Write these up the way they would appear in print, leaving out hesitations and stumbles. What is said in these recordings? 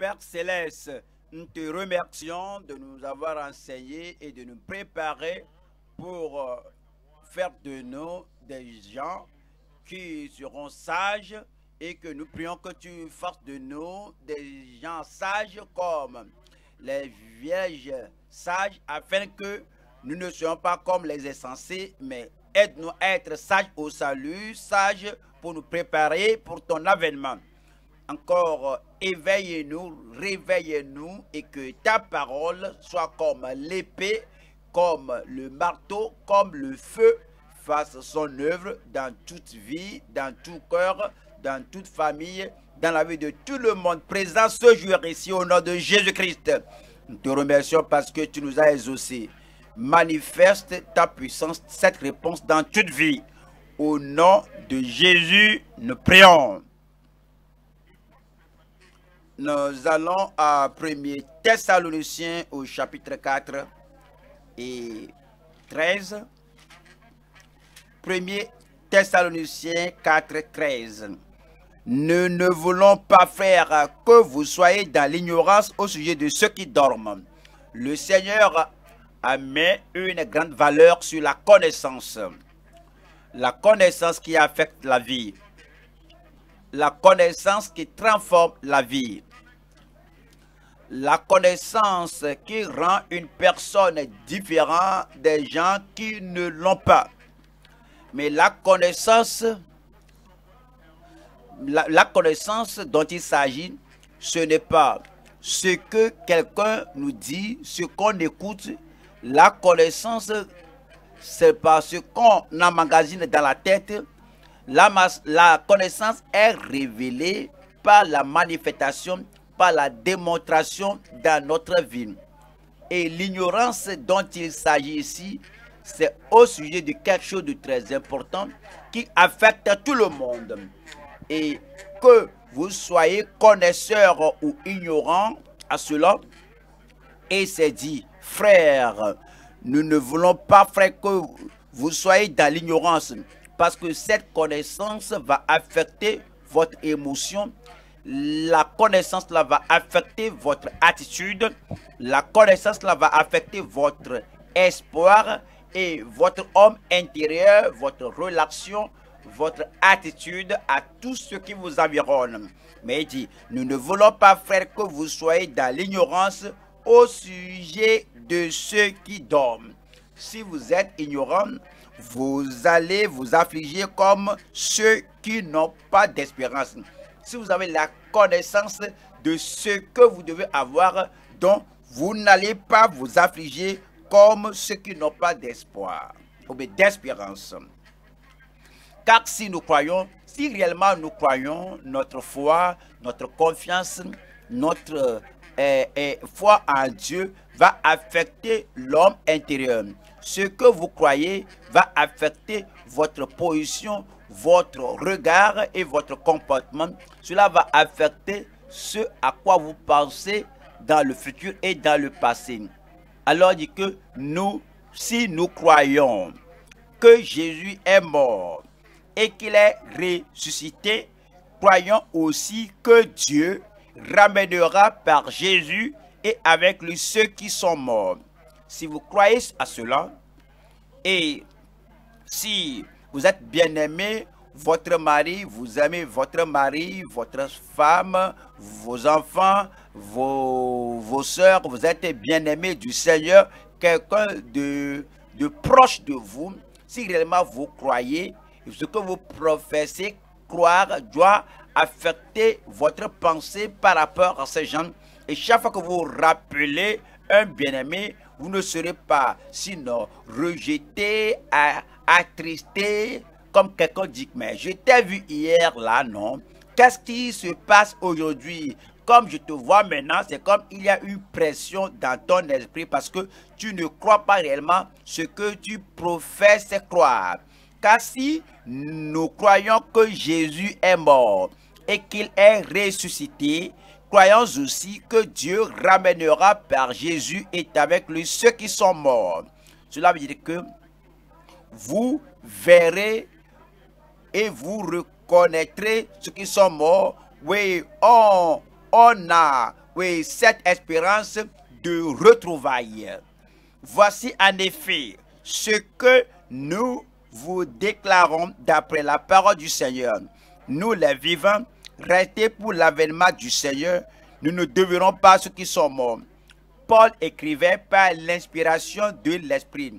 Père Céleste, nous te remercions de nous avoir enseigné et de nous préparer pour faire de nous des gens qui seront sages et que nous prions que tu fasses de nous des gens sages comme les vierges sages afin que nous ne soyons pas comme les insensés, mais aide-nous à être sages au salut, sages pour nous préparer pour ton avènement. Encore, éveillez-nous, réveillez-nous et que ta parole soit comme l'épée, comme le marteau, comme le feu, fasse son œuvre dans toute vie, dans tout cœur, dans toute famille, dans la vie de tout le monde présent ce jour ici au nom de Jésus-Christ. Nous te remercions parce que tu nous as exaucés. Manifeste ta puissance, cette réponse dans toute vie. Au nom de Jésus, nous prions. Nous allons à 1er Thessaloniciens au chapitre 4 et 13. 1er Thessaloniciens 4, 13. Nous ne voulons pas, frères, que vous soyez dans l'ignorance au sujet de ceux qui dorment. Le Seigneur a mis une grande valeur sur la connaissance. La connaissance qui affecte la vie. La connaissance qui transforme la vie. La connaissance qui rend une personne différente des gens qui ne l'ont pas. Mais la connaissance dont il s'agit, ce n'est pas ce que quelqu'un nous dit, ce qu'on écoute. La connaissance, c'est pas ce qu'on emmagasine dans la tête. La connaissance est révélée par la manifestation, par la démonstration dans notre vie. Et l'ignorance dont il s'agit ici, c'est au sujet de quelque chose de très important qui affecte tout le monde. Et que vous soyez connaisseurs ou ignorants à cela, et c'est dit, frères, nous ne voulons pas, frères, que vous soyez dans l'ignorance, parce que cette connaissance va affecter votre émotion, la connaissance là va affecter votre attitude, la connaissance là va affecter votre espoir et votre homme intérieur, votre relation, votre attitude à tout ce qui vous environne. Mais il dit, nous ne voulons pas, frère, que vous soyez dans l'ignorance au sujet de ceux qui dorment. Si vous êtes ignorant, vous allez vous affliger comme ceux qui n'ont pas d'espérance. Si vous avez la connaissance de ce que vous devez avoir, donc vous n'allez pas vous affliger comme ceux qui n'ont pas d'espoir ou d'espérance. Car si nous croyons, si réellement nous croyons, notre foi, notre confiance, notre foi en Dieu va affecter l'homme intérieur. Ce que vous croyez va affecter votre position, votre regard et votre comportement. Cela va affecter ce à quoi vous pensez dans le futur et dans le passé. Alors dit que nous, si nous croyons que Jésus est mort et qu'il est ressuscité, croyons aussi que Dieu ramènera par Jésus et avec lui ceux qui sont morts. Si vous croyez à cela, et si vous êtes bien-aimé, votre mari, vous aimez votre mari, votre femme, vos enfants, vos soeurs, vous êtes bien-aimé du Seigneur, quelqu'un de proche de vous, si réellement vous croyez, ce que vous professez croire doit affecter votre pensée par rapport à ces gens. Et chaque fois que vous rappelez un bien-aimé, vous ne serez pas sinon rejeté, attristé, comme quelqu'un dit, mais je t'ai vu hier là, non? Qu'est-ce qui se passe aujourd'hui? Comme je te vois maintenant, c'est comme il y a une pression dans ton esprit parce que tu ne crois pas réellement ce que tu professes croire. Car si nous croyons que Jésus est mort et qu'il est ressuscité, croyons aussi que Dieu ramènera par Jésus et avec lui ceux qui sont morts. Cela veut dire que vous verrez et vous reconnaîtrez ceux qui sont morts. Oui, on a oui, cette espérance de retrouvailles. Voici en effet ce que nous vous déclarons d'après la parole du Seigneur. Nous les vivants, restés pour l'avènement du Seigneur, nous ne deviendrons pas ceux qui sont morts. Paul écrivait par l'inspiration de l'Esprit.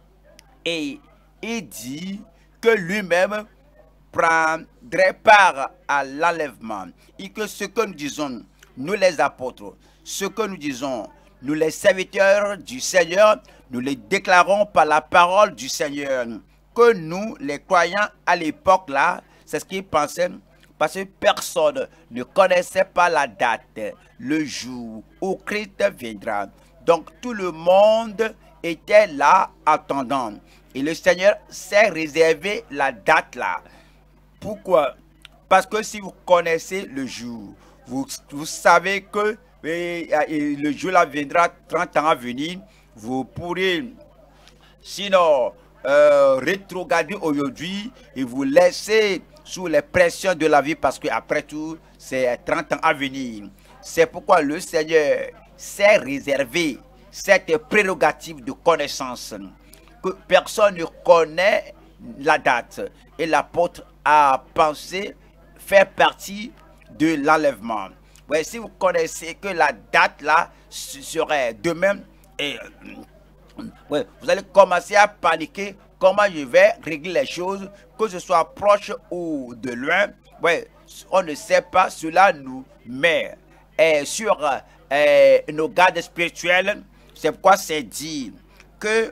Et il dit que lui-même prendrait part à l'enlèvement. Et que ce que nous disons, nous les apôtres, ce que nous disons, nous les serviteurs du Seigneur, nous les déclarons par la parole du Seigneur. Que nous, les croyants à l'époque là, c'est ce qu'ils pensaient, parce que personne ne connaissait pas la date, le jour où Christ viendra. Donc tout le monde était là attendant. Et le Seigneur s'est réservé la date là. Pourquoi? Parce que si vous connaissez le jour, vous savez que le jour là viendra 30 ans à venir, vous pourrez sinon rétrograder aujourd'hui et vous laisser sous les pressions de la vie parce qu'après tout, c'est 30 ans à venir. C'est pourquoi le Seigneur s'est réservé cette prérogative de connaissance que personne ne connaît la date. Et l'apôtre a pensé faire partie de l'enlèvement. Ouais, si vous connaissez que la date là serait demain, et ouais, vous allez commencer à paniquer. Comment je vais régler les choses, que ce soit proche ou de loin. Ouais, on ne sait pas. Cela nous met sur nos gardes spirituels. C'est pourquoi c'est dit que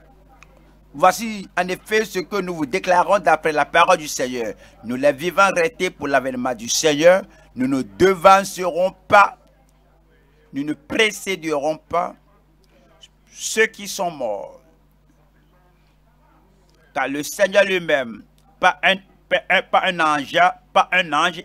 voici en effet ce que nous vous déclarons d'après la parole du Seigneur. Nous les vivants restés pour l'avènement du Seigneur. Nous ne devancerons pas, nous ne précéderons pas ceux qui sont morts. Car le Seigneur lui-même, pas un ange,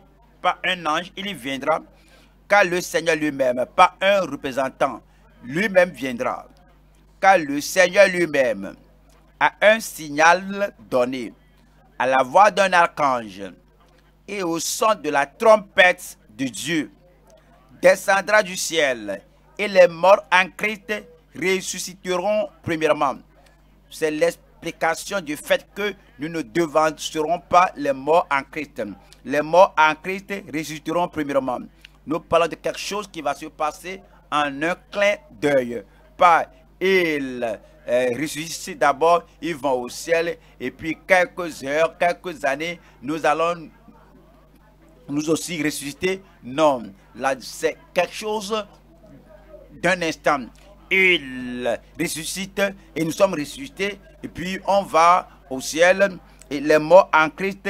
il viendra. Car le Seigneur lui-même, pas un représentant, lui-même viendra. Car le Seigneur lui-même a un signal donné à la voix d'un archange et au son de la trompette de Dieu descendra du ciel et les morts en Christ ressusciteront premièrement. C'est l'explication du fait que nous ne devancerons pas les morts en Christ. Les morts en Christ ressusciteront premièrement. Nous parlons de quelque chose qui va se passer en un clin d'œil. Pas ils ressuscitent d'abord, ils vont au ciel et puis quelques heures, quelques années, nous allons nous aussi ressusciter. Non, là c'est quelque chose d'un instant. Il ressuscite et nous sommes ressuscités et puis on va au ciel et les morts en Christ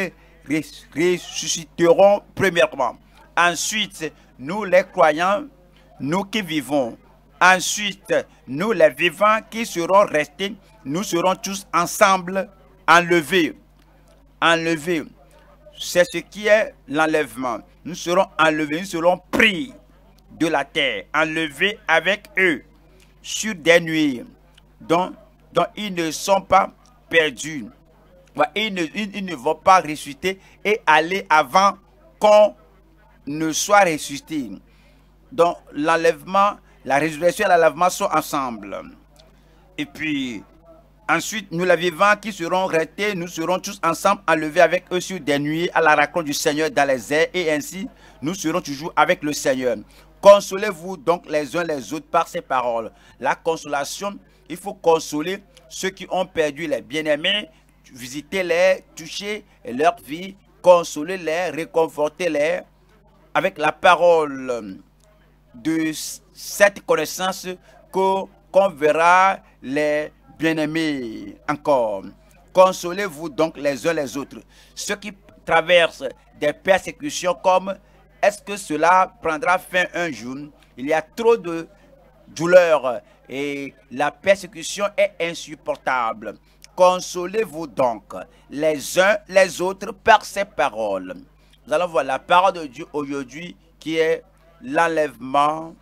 ressusciteront premièrement. Ensuite, nous les croyants, nous qui vivons, ensuite, nous les vivants qui serons restés, nous serons tous ensemble enlevés. Enlevés. C'est ce qui est l'enlèvement. Nous serons enlevés, nous serons pris de la terre, enlevés avec eux sur des nuées dont ils ne sont pas perdus. Ils ne vont pas ressusciter et aller avant qu'on ne soit ressuscité. Donc l'enlèvement, la résurrection et l'enlèvement sont ensemble. Et puis ensuite, nous les vivants qui seront restés, nous serons tous ensemble enlevés avec eux sur des nuées à la rencontre du Seigneur dans les airs, et ainsi nous serons toujours avec le Seigneur. Consolez-vous donc les uns les autres par ces paroles. La consolation, il faut consoler ceux qui ont perdu les bien-aimés, visiter-les, toucher leur vie, consoler-les, réconforter-les avec la parole de cette connaissance qu'on verra les bien-aimés encore. Consolez-vous donc les uns les autres. Ceux qui traversent des persécutions comme est-ce que cela prendra fin un jour? Il y a trop de douleur et la persécution est insupportable. Consolez-vous donc les uns les autres par ces paroles. Nous allons voir la parole de Dieu aujourd'hui qui est l'enlèvement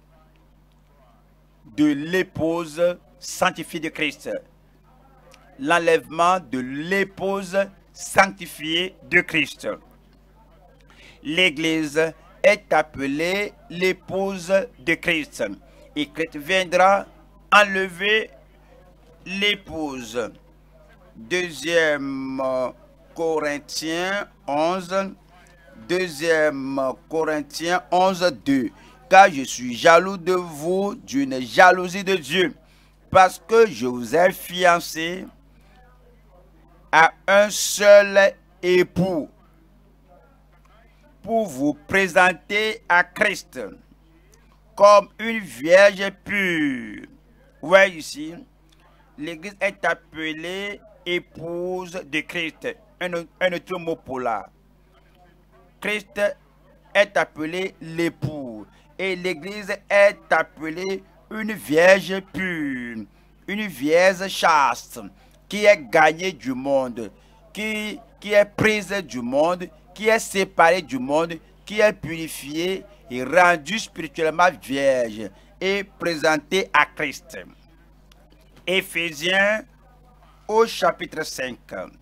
de l'épouse sanctifiée de Christ. L'enlèvement de l'épouse sanctifiée de Christ. L'Église est appelée l'épouse de Christ. Et Christ viendra enlever l'épouse. 2e Corinthiens 11, 2e Corinthiens 11, 2. Car je suis jaloux de vous d'une jalousie de Dieu, parce que je vous ai fiancé à un seul époux, pour vous présenter à Christ comme une vierge pure. Ouais, ici, l'Église est appelée épouse de Christ. Un autre mot pour là. Christ est appelé l'époux. Et l'Église est appelée une vierge pure, une vierge chaste, qui est gagnée du monde, qui est prise du monde, qui est séparée du monde, qui est purifiée et rendue spirituellement vierge et présentée à Christ. Éphésiens au chapitre 5.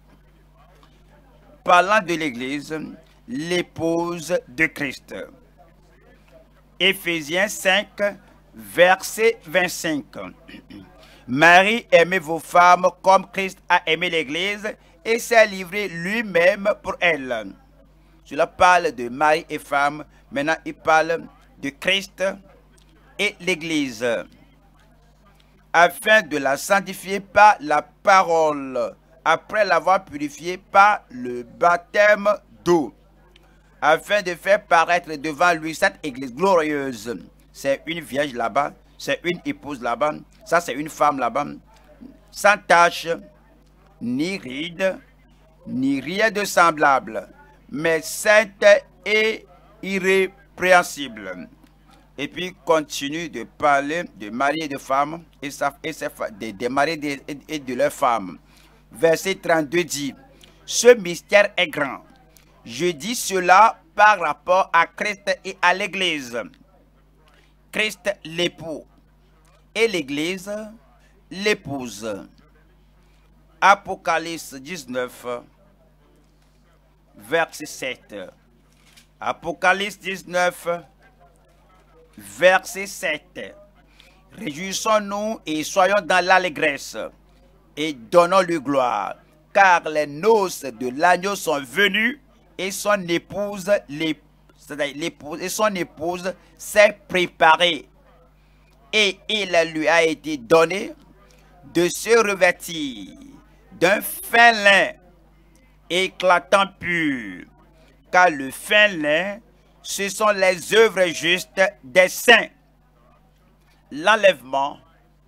Parlant de l'Église, l'épouse de Christ. Éphésiens 5, verset 25. Marie, aimez vos femmes comme Christ a aimé l'Église et s'est livré lui-même pour elle. Cela parle de Marie et femme. Maintenant, il parle de Christ et l'Église, afin de la sanctifier par la parole, après l'avoir purifiée par le baptême d'eau, afin de faire paraître devant lui cette Église glorieuse. C'est une vierge là-bas, c'est une épouse là-bas, ça c'est une femme là-bas, sans tache, ni ride, ni rien de semblable, mais sainte et irrépréhensible. Et puis continue de parler de mari et de femmes, des maris et de leurs femmes. Verset 32 dit, ce mystère est grand. Je dis cela par rapport à Christ et à l'Église. Christ l'époux et l'Église l'épouse. Apocalypse 19, verset 7. Apocalypse 19, verset 7. Réjouissons-nous et soyons dans l'allégresse et donnons-lui gloire, car les noces de l'agneau sont venues et son épouse, s'est préparée. Et il lui a été donné de se revêtir d'un fin lin éclatant pur, car le fin lin, ce sont les œuvres justes des saints. L'enlèvement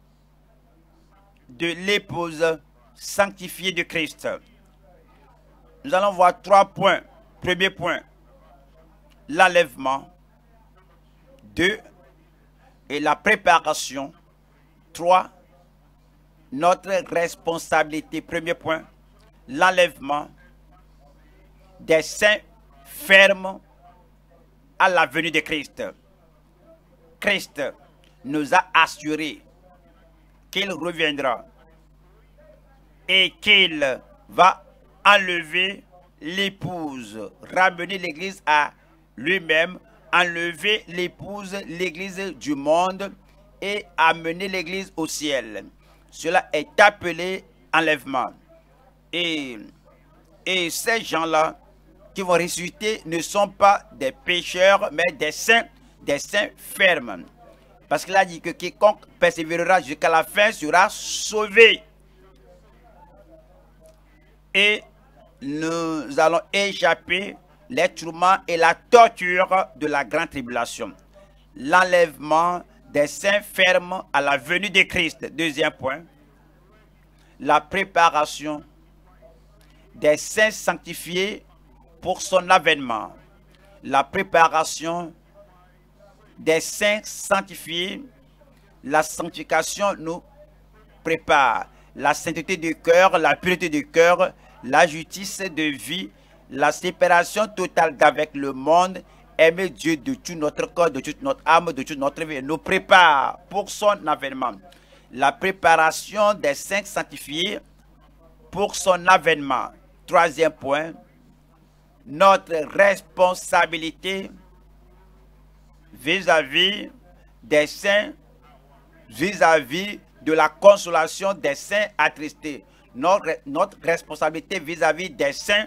de l'épouse sanctifiée de Christ. Nous allons voir 3 points. Premier point, l'enlèvement. 2, et la préparation. 3, notre responsabilité. Premier point, l'enlèvement des saints fermes à la venue de Christ. Christ nous a assuré qu'il reviendra et qu'il va enlever l'épouse, ramener l'église à lui-même, enlever l'épouse, l'église du monde et amener l'église au ciel. Cela est appelé enlèvement. Et ces gens-là qui vont ressusciter ne sont pas des pécheurs, mais des saints fermes. Parce qu'il a dit que quiconque persévérera jusqu'à la fin sera sauvé. Et nous allons échapper les tourments et la torture de la grande tribulation. L'enlèvement des saints fermes à la venue de Christ. Deuxième point, la préparation des saints sanctifiés pour son avènement. La préparation des saints sanctifiés, la sanctification nous prépare. La sainteté du cœur, la pureté du cœur, la justice de vie, la séparation totale d'avec le monde, aimer Dieu de tout notre corps, de toute notre âme, de toute notre vie, nous prépare pour son avènement. La préparation des saints sanctifiés pour son avènement. Troisième point, notre responsabilité vis-à-vis des saints, vis-à-vis de la consolation des saints attristés. Notre responsabilité vis-à-vis des saints,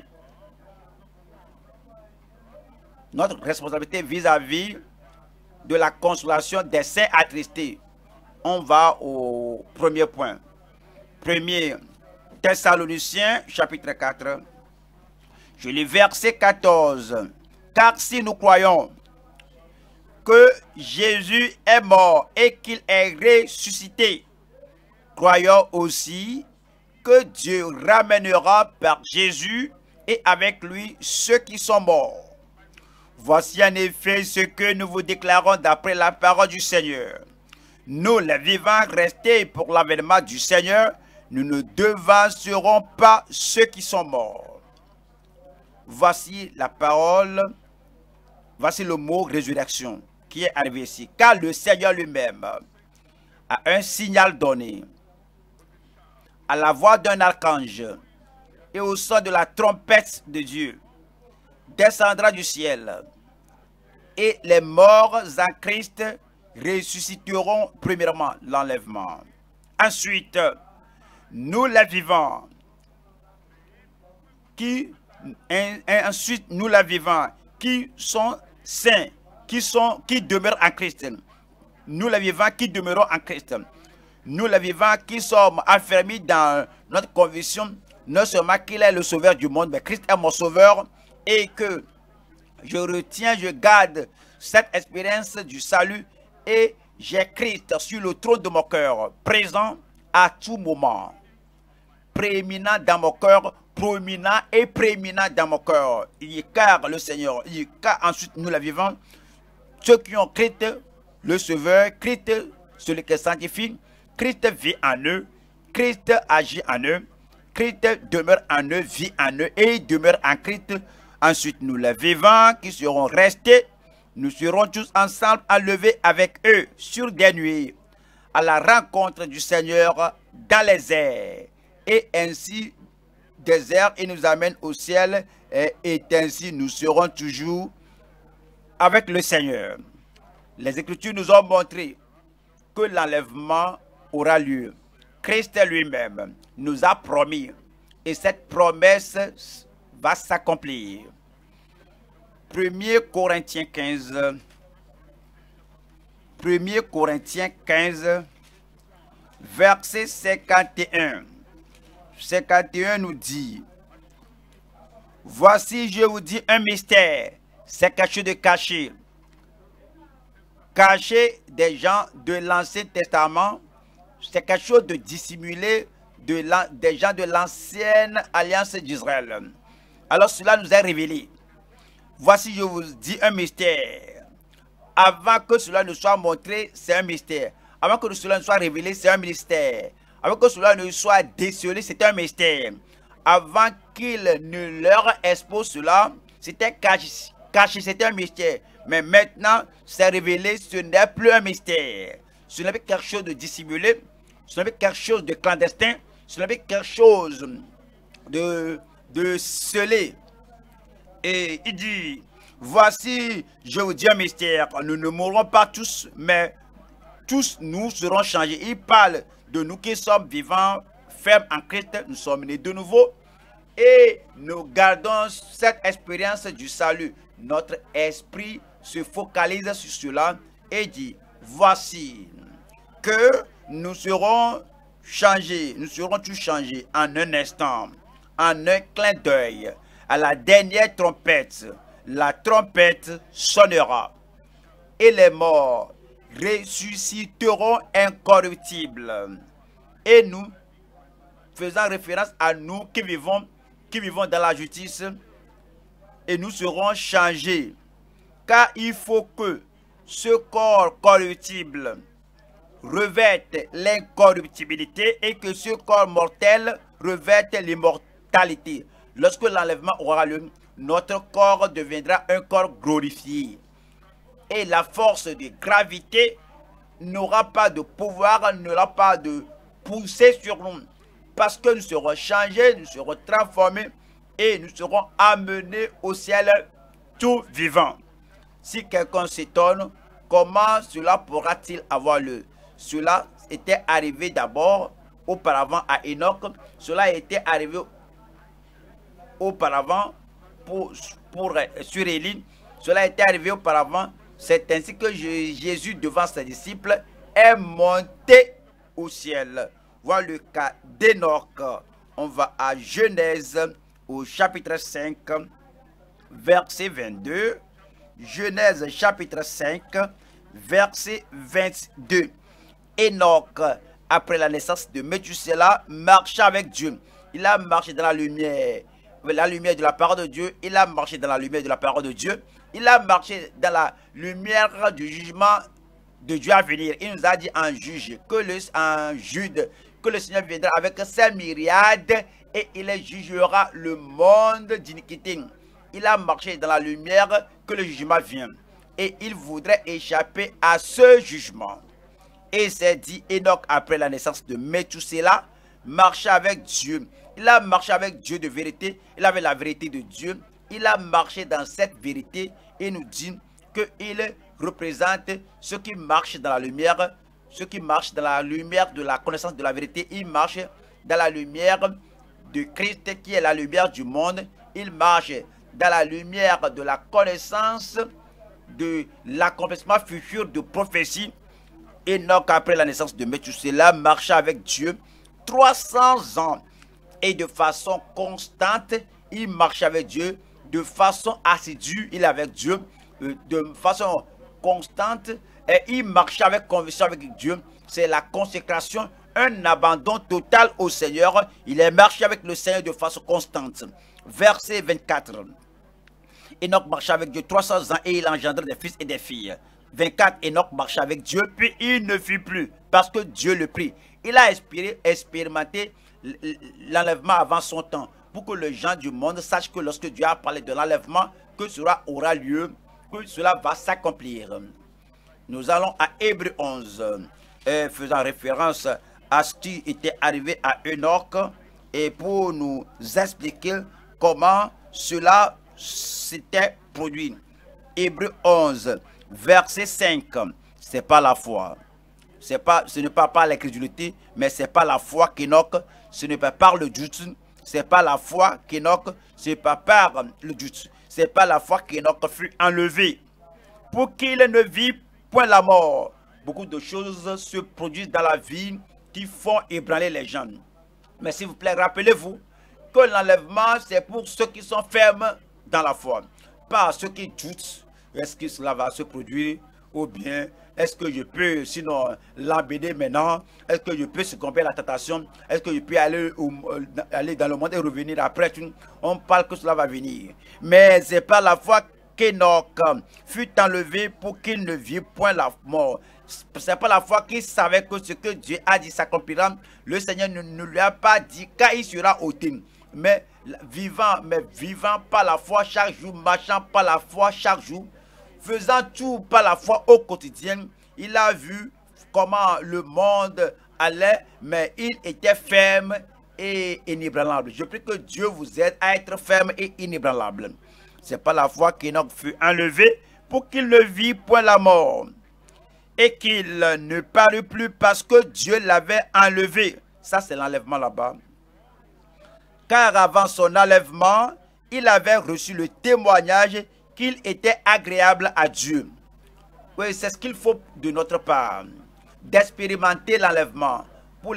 notre responsabilité vis-à-vis de la consolation des saints attristés. On va au premier point. 1er Thessaloniciens, chapitre 4. Je lis verset 14. Car si nous croyons que Jésus est mort et qu'il est ressuscité, croyons aussi que Dieu ramènera par Jésus et avec lui ceux qui sont morts. Voici en effet ce que nous vous déclarons d'après la parole du Seigneur. Nous, les vivants restés pour l'avènement du Seigneur, nous ne devancerons pas ceux qui sont morts. Voici la parole, voici le mot résurrection qui est arrivé ici. Car le Seigneur lui-même a un signal donné à la voix d'un archange et au son de la trompette de Dieu, descendra du ciel, et les morts en Christ ressusciteront premièrement l'enlèvement. Ensuite, nous les vivants, qui sont saints, qui demeurent en Christ. Nous les vivants qui demeurons en Christ. Nous les vivants qui sommes affermis dans notre conviction, non seulement qu'il est le sauveur du monde, mais Christ est mon sauveur, et que je retiens, je garde cette expérience du salut, et j'ai Christ sur le trône de mon cœur, présent à tout moment, prééminent dans mon cœur, proéminent et prééminent dans mon cœur. Car le Seigneur, car ensuite nous les vivants, ceux qui ont Christ, le sauveur, Christ, celui qui sanctifie, Christ vit en eux, Christ agit en eux, Christ demeure en eux, vit en eux et demeure en Christ. Ensuite, nous les vivants qui serons restés, nous serons tous ensemble enlevés avec eux sur des nuées à la rencontre du Seigneur dans les airs. Et ainsi, des airs, il nous amène au ciel et ainsi nous serons toujours avec le Seigneur. Les Écritures nous ont montré que l'enlèvement aura lieu. Christ lui-même nous a promis et cette promesse va s'accomplir. 1 Corinthiens 15, 1 Corinthiens 15, verset 51. 51 nous dit: voici, je vous dis un mystère, c'est quelque chose de caché. Caché des gens de l'Ancien Testament, c'est quelque chose de dissimulé des gens de l'ancienne alliance d'Israël. Alors cela nous est révélé. Voici, je vous dis un mystère. Avant que cela ne soit montré, c'est un mystère. Avant que cela ne soit révélé, c'est un mystère. Avant que cela ne soit décelé, c'est un mystère. Avant qu'il ne leur expose cela, c'était caché, c'était un mystère. Mais maintenant, c'est révélé, ce n'est plus un mystère. Ce n'est plus quelque chose de dissimulé, ce n'est plus quelque chose de clandestin, ce n'est plus quelque chose de scellé. Et il dit, voici, je vous dis un mystère, nous ne mourrons pas tous, mais tous nous serons changés. Il parle de nous qui sommes vivants, fermes en Christ, nous sommes nés de nouveau et nous gardons cette expérience du salut. Notre esprit se focalise sur cela et dit, voici que nous serons changés, nous serons tous changés en un instant, en un clin d'œil. À la dernière trompette, la trompette sonnera et les morts ressusciteront incorruptibles. Et nous, faisant référence à nous qui vivons dans la justice, et nous serons changés. Car il faut que ce corps corruptible revête l'incorruptibilité et que ce corps mortel revête l'immortalité. Lorsque l'enlèvement aura lieu, notre corps deviendra un corps glorifié. Et la force de gravité n'aura pas de pouvoir, n'aura pas de poussée sur nous. Parce que nous serons changés, nous serons transformés et nous serons amenés au ciel tout vivant. Si quelqu'un s'étonne comment cela pourra-t-il avoir lieu? Cela était arrivé d'abord auparavant à Enoch. Cela était arrivé auparavant sur Élie. Cela était arrivé auparavant. C'est ainsi que Jésus, devant ses disciples, est monté au ciel. Voilà le cas d'Enoch. On va à Genèse au chapitre 5, verset 22. Genèse chapitre 5, verset 22. Enoch, après la naissance de Méthusela, marcha avec Dieu. Il a marché dans la lumière de la parole de Dieu. Il a marché dans la lumière de la parole de Dieu. Il a marché dans la lumière du jugement de Dieu à venir. Il nous a dit en juge, en Jude, que le Seigneur viendra avec ses myriades et il jugera le monde d'iniquité. Il a marché dans la lumière que le jugement vient. Et il voudrait échapper à ce jugement. Et c'est dit, Enoch, après la naissance de Méthusela, marcha avec Dieu. Il a marché avec Dieu de vérité. Il avait la vérité de Dieu. Il a marché dans cette vérité et nous dit qu'il représente ceux qui marchent dans la lumière, ceux qui marchent dans la lumière de la connaissance de la vérité. Il marche dans la lumière de Christ qui est la lumière du monde. Il marche dans la lumière de la connaissance de l'accomplissement futur de prophétie. Enoch, après la naissance de Méthusela, marcha avec Dieu 300 ans. Et de façon constante, il marchait avec Dieu. De façon assidue, il est avec Dieu. De façon constante, et il marchait avec conviction avec Dieu. C'est la consécration, un abandon total au Seigneur. Il est marché avec le Seigneur de façon constante. Verset 24. Enoch marcha avec Dieu 300 ans et il engendra des fils et des filles. 24. Enoch marcha avec Dieu, puis il ne fut plus, parce que Dieu le prit. Il a expérimenté l'enlèvement avant son temps, pour que les gens du monde sachent que lorsque Dieu a parlé de l'enlèvement, que cela aura lieu, que cela va s'accomplir. Nous allons à Hébreux 11, faisant référence à ce qui était arrivé à Enoch, et pour nous expliquer comment cela s'était produit. Hébreux 11, verset 5, c'est pas la foi. Ce n'est pas par l'incrédulité, mais c'est pas la foi qu'Enoch, ce n'est pas par le doute, c'est pas la foi qu'Enoch, c'est pas par le doute, c'est pas la foi qu'Enoch fut enlevé, pour qu'il ne vit point la mort. Beaucoup de choses se produisent dans la vie qui font ébranler les gens. Mais s'il vous plaît, rappelez-vous que l'enlèvement, c'est pour ceux qui sont fermes dans la foi, pas ceux qui doutent. Est-ce que cela va se produire? Ou bien, est-ce que je peux sinon l'embêter maintenant? Est-ce que je peux succomber à la tentation? Est-ce que je peux aller dans le monde et revenir après? On parle que cela va venir. Mais c'est pas la foi qu'Enoch fut enlevé pour qu'il ne vit point la mort. C'est pas la foi qu'il savait que ce que Dieu a dit s'accomplira. Le Seigneur ne lui a pas dit quand il sera ôté. Mais vivant par la foi chaque jour, marchant par la foi chaque jour, faisant tout par la foi au quotidien, il a vu comment le monde allait, mais il était ferme et inébranlable. Je prie que Dieu vous aide à être ferme et inébranlable. C'est pas la foi qu'Enoch fut enlevé pour qu'il ne vit point la mort et qu'il ne parut plus parce que Dieu l'avait enlevé. Ça, c'est l'enlèvement là-bas. Car avant son enlèvement, il avait reçu le témoignage qu'il était agréable à Dieu. Oui, c'est ce qu'il faut de notre part, d'expérimenter l'enlèvement. Pour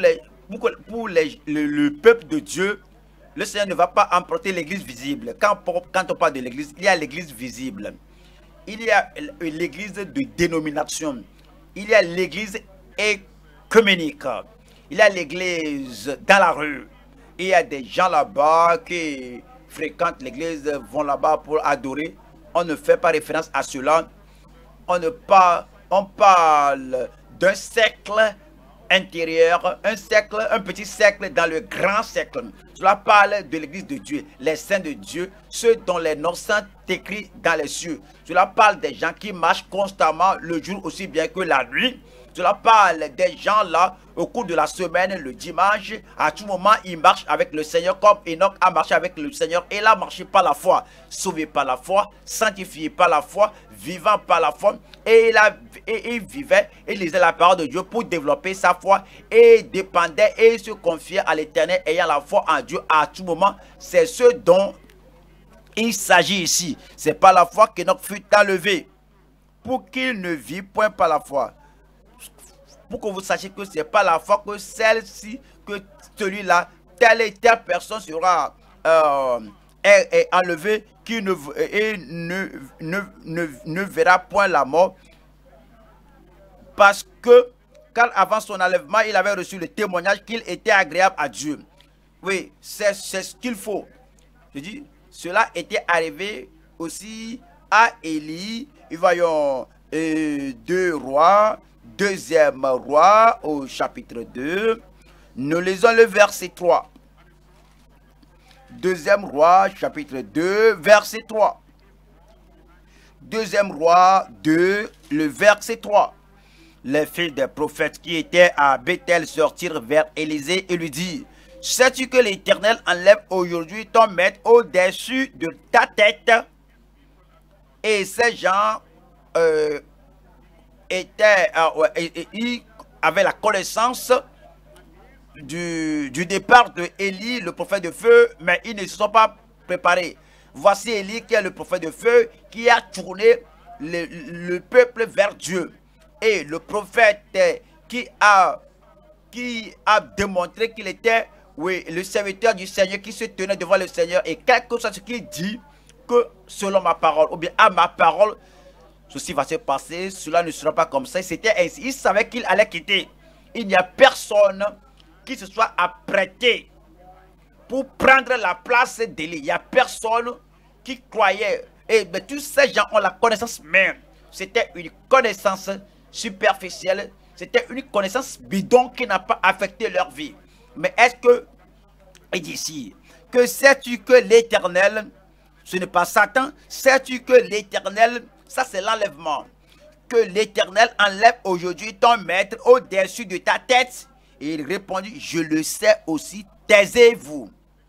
le peuple de Dieu, le Seigneur ne va pas emporter l'église visible. Quand on parle de l'église, il y a l'église visible. Il y a l'église de dénomination. Il y a l'église écuménique. Il y a l'église dans la rue. Il y a des gens là-bas qui fréquentent l'église, vont là-bas pour adorer. On ne fait pas référence à cela. On parle d'un cercle intérieur, un petit cercle dans le grand cercle. Cela parle de l'église de Dieu, les saints de Dieu, ceux dont les noms sont écrits dans les cieux. Cela parle des gens qui marchent constamment le jour aussi bien que la nuit. Cela parle des gens là, au cours de la semaine, le dimanche, à tout moment, ils marchent avec le Seigneur comme Enoch a marché avec le Seigneur. Et il a marché par la foi, sauvé par la foi, sanctifié par la foi, vivant par la foi. Et il vivait et lisait la parole de Dieu pour développer sa foi et dépendait et se confiait à l'Éternel, ayant la foi en Dieu à tout moment. C'est ce dont il s'agit ici. C'est par la foi qu'Enoch fut enlevé, pour qu'il ne vit point par la foi. Pour que vous sachiez que c'est pas la foi que celle-ci, que celui-là, telle et telle personne sera est enlevé, qui ne verra point la mort. Parce que, car avant son enlèvement, il avait reçu le témoignage qu'il était agréable à Dieu. Oui, c'est ce qu'il faut. Je dis, cela était arrivé aussi à Élie. Et voyons 2 Rois, 2e Roi au chapitre 2. Nous lisons le verset 3. 2e Roi, chapitre 2, verset 3. 2e Roi 2, le verset 3. Les fils des prophètes qui étaient à Bethel sortirent vers Élisée et lui dirent: sais-tu que l'Éternel enlève aujourd'hui ton maître au-dessus de ta tête? Et ces gens ils avaient la connaissance du départ de Élie, le prophète de feu, mais ils ne se sont pas préparés. Voici Élie qui est le prophète de feu, qui a tourné le peuple vers Dieu. Et le prophète qui a démontré qu'il était, oui, le serviteur du Seigneur, qui se tenait devant le Seigneur, et quelque chose qu'il dit, que selon ma parole, ou bien à ma parole, ceci va se passer, cela ne sera pas comme ça. C'était ainsi. Il savait qu'il allait quitter. Il n'y a personne qui se soit apprêté pour prendre la place d'Élie. Il n'y a personne qui croyait. Et mais tous ces gens ont la connaissance même. C'était une connaissance superficielle. C'était une connaissance bidon qui n'a pas affecté leur vie. Mais est-ce que, il dit ici, que sais-tu que l'Éternel, ce n'est pas Satan, sais-tu que l'Éternel, ça c'est l'enlèvement, que l'Éternel enlève aujourd'hui ton maître au-dessus de ta tête? Et il répondit: je le sais aussi, taisez-vous.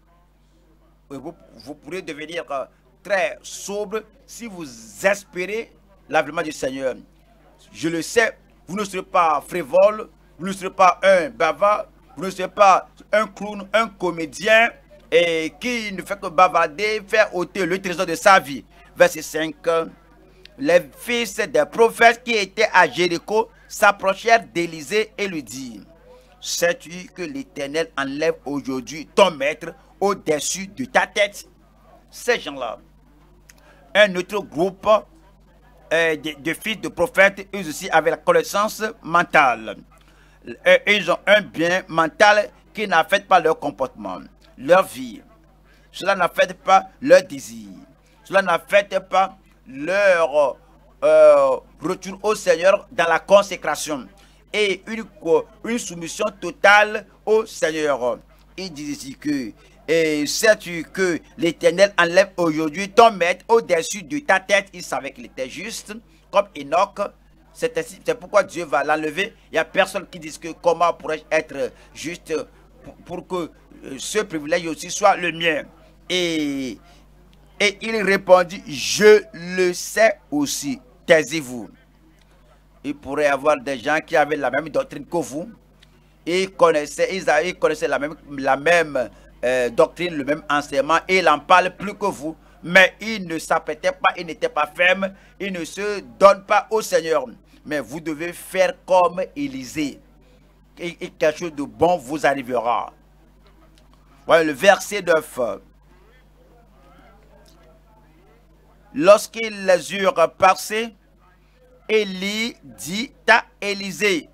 Vous pourrez devenir très sobre si vous espérez l'avènement du Seigneur. Je le sais, vous ne serez pas frivole, vous ne serez pas un bavard, vous ne serez pas un clown, un comédien et qui ne fait que bavarder, faire ôter le trésor de sa vie. Verset 5. Les fils des prophètes qui étaient à Jéricho s'approchèrent d'Élisée et lui dirent: sais-tu que l'Éternel enlève aujourd'hui ton maître au-dessus de ta tête? Ces gens-là, un autre groupe de fils de prophètes, eux aussi avaient la connaissance mentale. Ils ont un bien mental qui n'affecte pas leur comportement, leur vie. Cela n'affecte pas leur désir. Cela n'affecte pas leur retour au Seigneur dans la consécration et une soumission totale au Seigneur. Il dit ici que sais-tu que l'Éternel enlève aujourd'hui ton maître au-dessus de ta tête? Il savait qu'il était juste, comme Enoch. C'est pourquoi Dieu va l'enlever. Il n'y a personne qui dise que comment pourrais-je être juste pour que ce privilège aussi soit le mien. Et il répondit: je le sais aussi, taisez-vous. Il pourrait y avoir des gens qui avaient la même doctrine que vous. Ils connaissaient la même doctrine, le même enseignement, et ils en parlent plus que vous. Mais ils ne s'apprêtaient pas, ils n'étaient pas fermes, ils ne se donnent pas au Seigneur. Mais vous devez faire comme Élisée. Et quelque chose de bon vous arrivera. Voilà le verset 9. Lorsqu'ils les eurent passés, Élie dit à Élisée: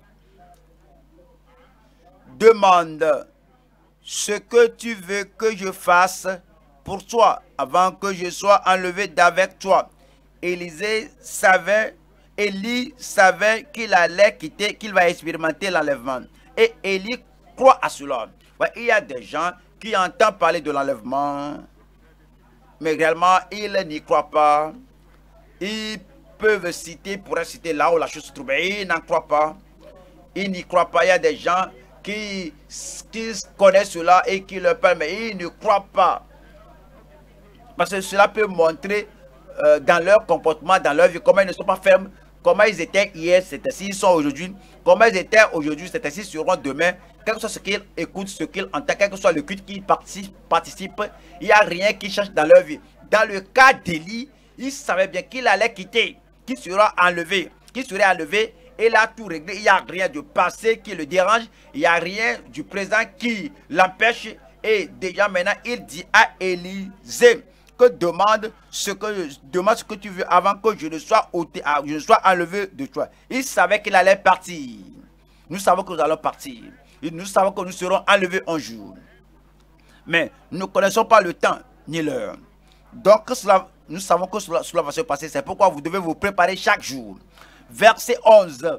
demande ce que tu veux que je fasse pour toi avant que je sois enlevé d'avec toi. Élie savait qu'il allait quitter, qu'il va expérimenter l'enlèvement. Et Élie croit à cela. Ouais, il y a des gens qui entendent parler de l'enlèvement, mais réellement, ils n'y croient pas. Ils peuvent citer, pourraient citer là où la chose se trouvait, ils n'en croient pas. Ils n'y croient pas. Il y a des gens qui connaissent cela et qui le parlent, mais ils ne croient pas. Parce que cela peut montrer dans leur comportement, dans leur vie, comment ils ne sont pas fermes, comment ils étaient hier, c'est ainsi ils sont aujourd'hui, comment ils étaient aujourd'hui, c'est ainsi ils seront demain, quel que soit ce qu'ils écoutent, ce qu'ils entendent, quel que soit le culte qu'ils participent, il n'y a rien qui change dans leur vie. Dans le cas d'Élie, il savait bien qu'il allait quitter, qu'il sera enlevé, qu'il serait enlevé, et il a tout réglé, il n'y a rien de passé qui le dérange, il n'y a rien du présent qui l'empêche, et déjà maintenant il dit à Élisée, que demande ce que tu veux avant que je ne sois enlevé de toi. Il savait qu'il allait partir. Nous savons que nous allons partir. Nous savons que nous serons enlevés un jour. Mais nous ne connaissons pas le temps ni l'heure. Donc nous savons que cela va se passer. C'est pourquoi vous devez vous préparer chaque jour. Verset 11.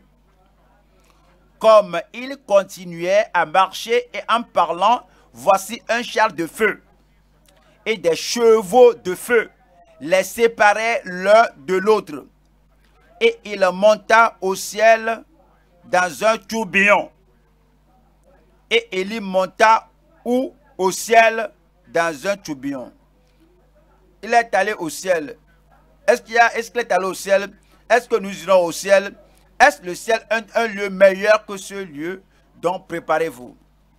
Comme il continuait à marcher et en parlant, voici un char de feu et des chevaux de feu les séparaient l'un de l'autre. Et il monta au ciel dans un tourbillon. Et Élie monta au ciel dans un tourbillon. Il est allé au ciel. Est-ce qu'il est allé au ciel? Est-ce que nous irons au ciel? Est-ce le ciel un lieu meilleur que ce lieu? Donc préparez-vous.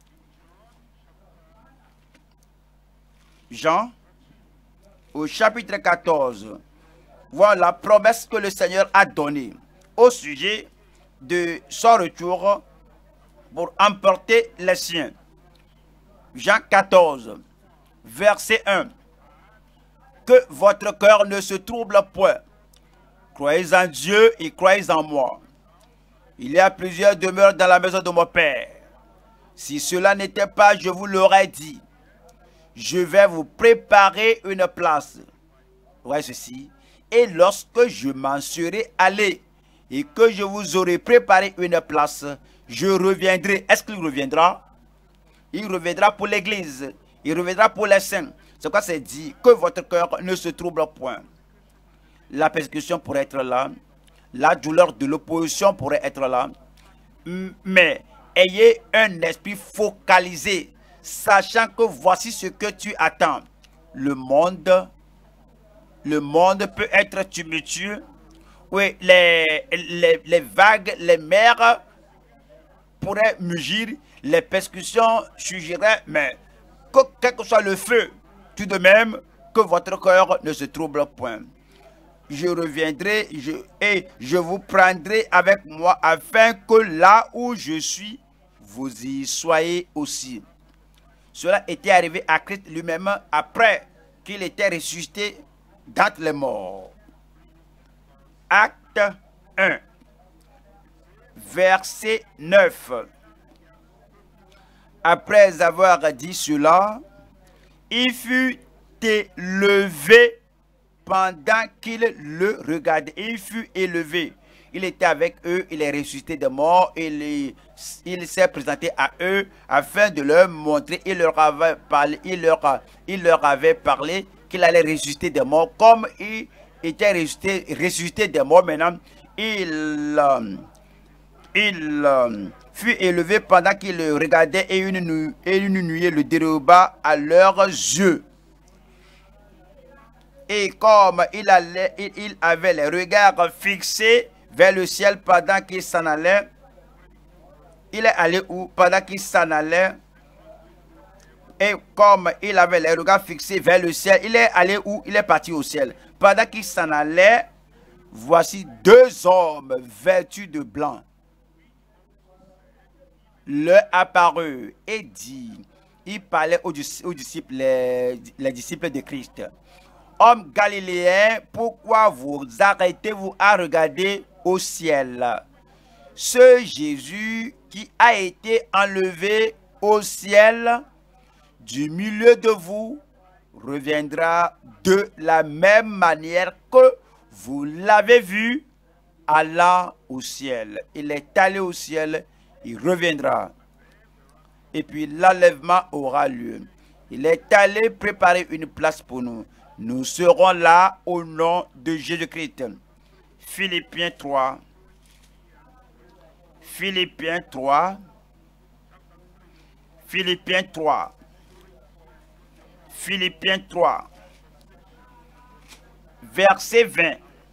Jean, au chapitre 14, voilà la promesse que le Seigneur a donnée au sujet de son retour pour emporter les siens. Jean 14, verset 1. Que votre cœur ne se trouble point. Croyez en Dieu et croyez en moi. Il y a plusieurs demeures dans la maison de mon Père. Si cela n'était pas, je vous l'aurais dit. Je vais vous préparer une place. Voyez ceci. Et lorsque je m'en serai allé et que je vous aurai préparé une place, je reviendrai. Est-ce qu'il reviendra? Il reviendra pour l'église. Il reviendra pour les saints. C'est quoi c'est dit? Que votre cœur ne se trouble point. La persécution pourrait être là. La douleur de l'opposition pourrait être là. Mais ayez un esprit focalisé, sachant que voici ce que tu attends. Le monde peut être tumultueux. Oui, les vagues, les mers pourraient mugir, les persécutions surgiraient, mais quel que soit le feu, tout de même, que votre cœur ne se trouble point. Je reviendrai et je vous prendrai avec moi afin que là où je suis, vous y soyez aussi. Cela était arrivé à Christ lui-même après qu'il était ressuscité d'entre les morts. Acte 1, verset 9. Après avoir dit cela, il fut élevé pendant qu'il le regardait. Il fut élevé. Il était avec eux, il est ressuscité des morts, il s'est présenté à eux afin de leur montrer, il leur avait parlé qu'il allait ressusciter des morts. Comme il était ressuscité des morts maintenant, il fut élevé pendant qu'il le regardait et une nuée le déroba à leurs yeux. Et comme il avait les regards fixés vers le ciel pendant qu'il s'en allait, il est allé où? Pendant qu'il s'en allait, et comme il avait les regards fixés vers le ciel, il est allé où? Il est parti au ciel. Pendant qu'il s'en allait, voici deux hommes vêtus de blanc leur apparurent et dit, il parlait aux disciples, les disciples de Christ. Hommes galiléens, pourquoi vous arrêtez-vous à regarder au ciel? Ce Jésus qui a été enlevé au ciel du milieu de vous reviendra de la même manière que vous l'avez vu allant au ciel. Il est allé au ciel, il reviendra. Et puis l'enlèvement aura lieu. Il est allé préparer une place pour nous. Nous serons là au nom de Jésus-Christ. Philippiens 3. Philippiens 3. Philippiens 3. Philippiens 3. Verset 20.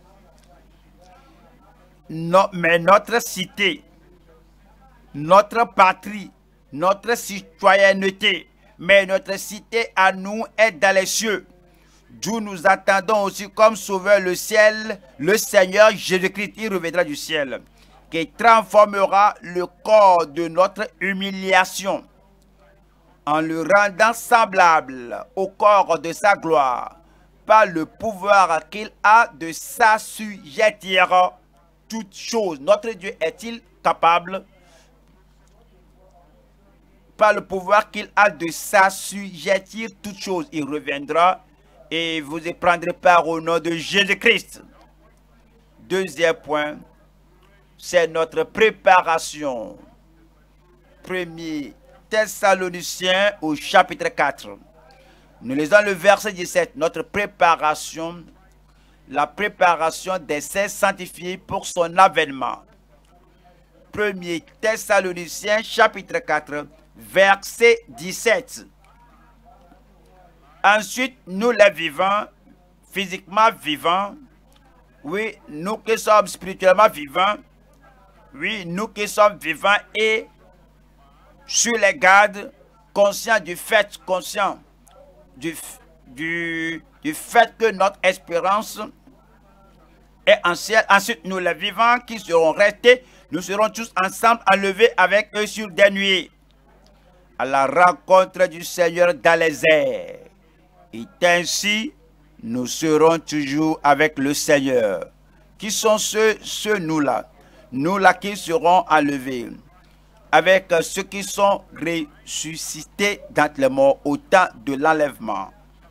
Mais notre cité, notre patrie, notre citoyenneté, mais notre cité à nous est dans les cieux, d'où nous attendons aussi comme sauveur le ciel, le Seigneur Jésus-Christ. Il reviendra du ciel, qui transformera le corps de notre humiliation en le rendant semblable au corps de sa gloire, par le pouvoir qu'il a de s'assujettir toutes choses. Notre Dieu est-il capable, par le pouvoir qu'il a de s'assujettir toutes choses? Il reviendra et vous y prendrez part au nom de Jésus-Christ. Deuxième point, c'est notre préparation. 1er Thessaloniciens au chapitre 4. Nous lisons le verset 17. Notre préparation, la préparation des saints sanctifiés pour son avènement. 1er Thessaloniciens chapitre 4, verset 17. Ensuite, nous les vivants, physiquement vivants, oui, nous qui sommes spirituellement vivants, oui, nous qui sommes vivants et sur les gardes, conscients du fait, conscients du fait que notre espérance est en ciel. Ensuite, nous les vivants qui seront restés, nous serons tous ensemble enlevés avec eux sur des nuées, à la rencontre du Seigneur dans les airs. Et ainsi, nous serons toujours avec le Seigneur. Qui sont ceux nous-là? Nous-là qui serons enlevés avec ceux qui sont ressuscités d'entre les morts au temps de l'enlèvement.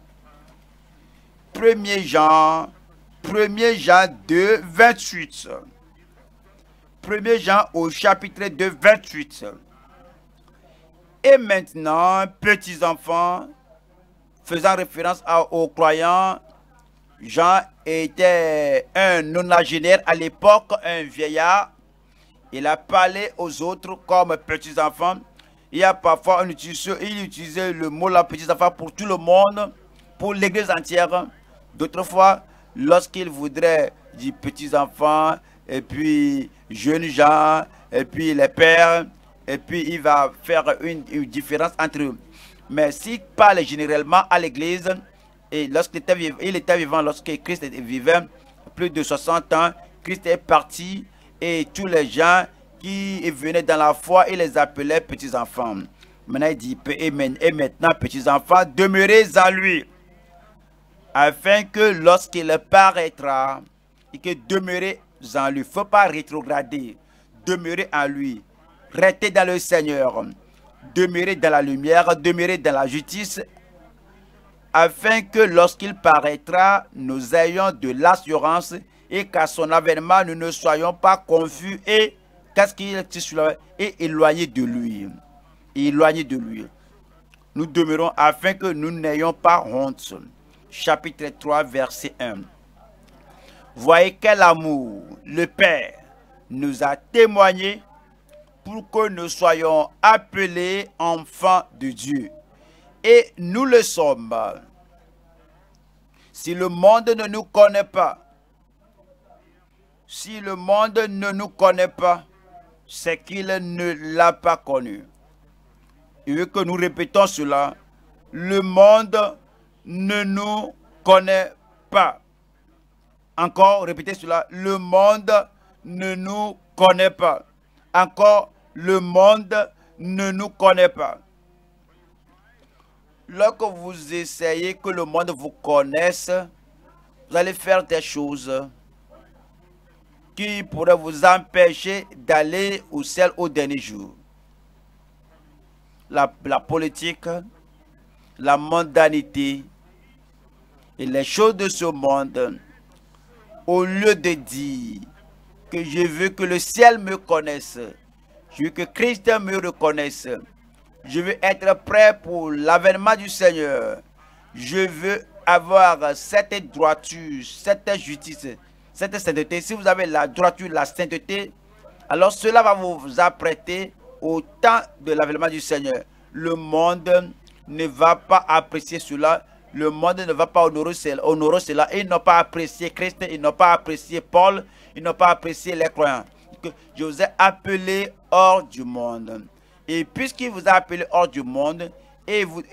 1er Jean 2, 28. 1er Jean au chapitre 2, 28. Et maintenant, petits enfants, faisant référence aux croyants, Jean était un nonagénaire à l'époque, un vieillard. Il a parlé aux autres comme petits enfants. Il y a parfois il utilisait le mot là, petits enfants, pour tout le monde, pour l'église entière. D'autres fois, lorsqu'il voudrait dire petits enfants, et puis jeunes gens, et puis les pères, et puis il va faire une différence entre eux. Mais s'il parle généralement à l'église, et lorsqu'il était vivant, lorsque Christ vivait, plus de 60 ans, Christ est parti, et tous les gens qui venaient dans la foi, il les appelait petits-enfants. Maintenant, il dit, et maintenant, petits-enfants, demeurez en lui, afin que lorsqu'il paraîtra, et que demeurez en lui. Il ne faut pas rétrograder. Demeurez en lui. Restez dans le Seigneur. Demeurez dans la lumière, demeurez dans la justice, afin que lorsqu'il paraîtra, nous ayons de l'assurance et qu'à son avènement, nous ne soyons pas confus et éloignés de lui. Éloignés de lui. Nous demeurons afin que nous n'ayons pas honte. Chapitre 3, verset 1. Voyez quel amour le Père nous a témoigné pour que nous soyons appelés enfants de Dieu. Et nous le sommes. Si le monde ne nous connaît pas, si le monde ne nous connaît pas, c'est qu'il ne l'a pas connu. Il veut que nous répétons cela. Le monde ne nous connaît pas. Encore, répétez cela. Le monde ne nous connaît pas. Encore, le monde ne nous connaît pas. Lorsque vous essayez que le monde vous connaisse, vous allez faire des choses qui pourraient vous empêcher d'aller au ciel au dernier jour. La politique, la mondanité et les choses de ce monde, au lieu de dire que je veux que le ciel me connaisse, je veux que Christ me reconnaisse, je veux être prêt pour l'avènement du Seigneur, je veux avoir cette droiture, cette justice, cette sainteté. Si vous avez la droiture, la sainteté, Alors cela va vous apprêter au temps de l'avènement du Seigneur. Le monde ne va pas apprécier cela. Le monde ne va pas honorer cela. Ils n'ont pas apprécié Christ, ils n'ont pas apprécié Paul, ils n'ont pas apprécié les croyants. Je vous ai appelé hors du monde. Et puisqu'il vous a appelé hors du monde, il vous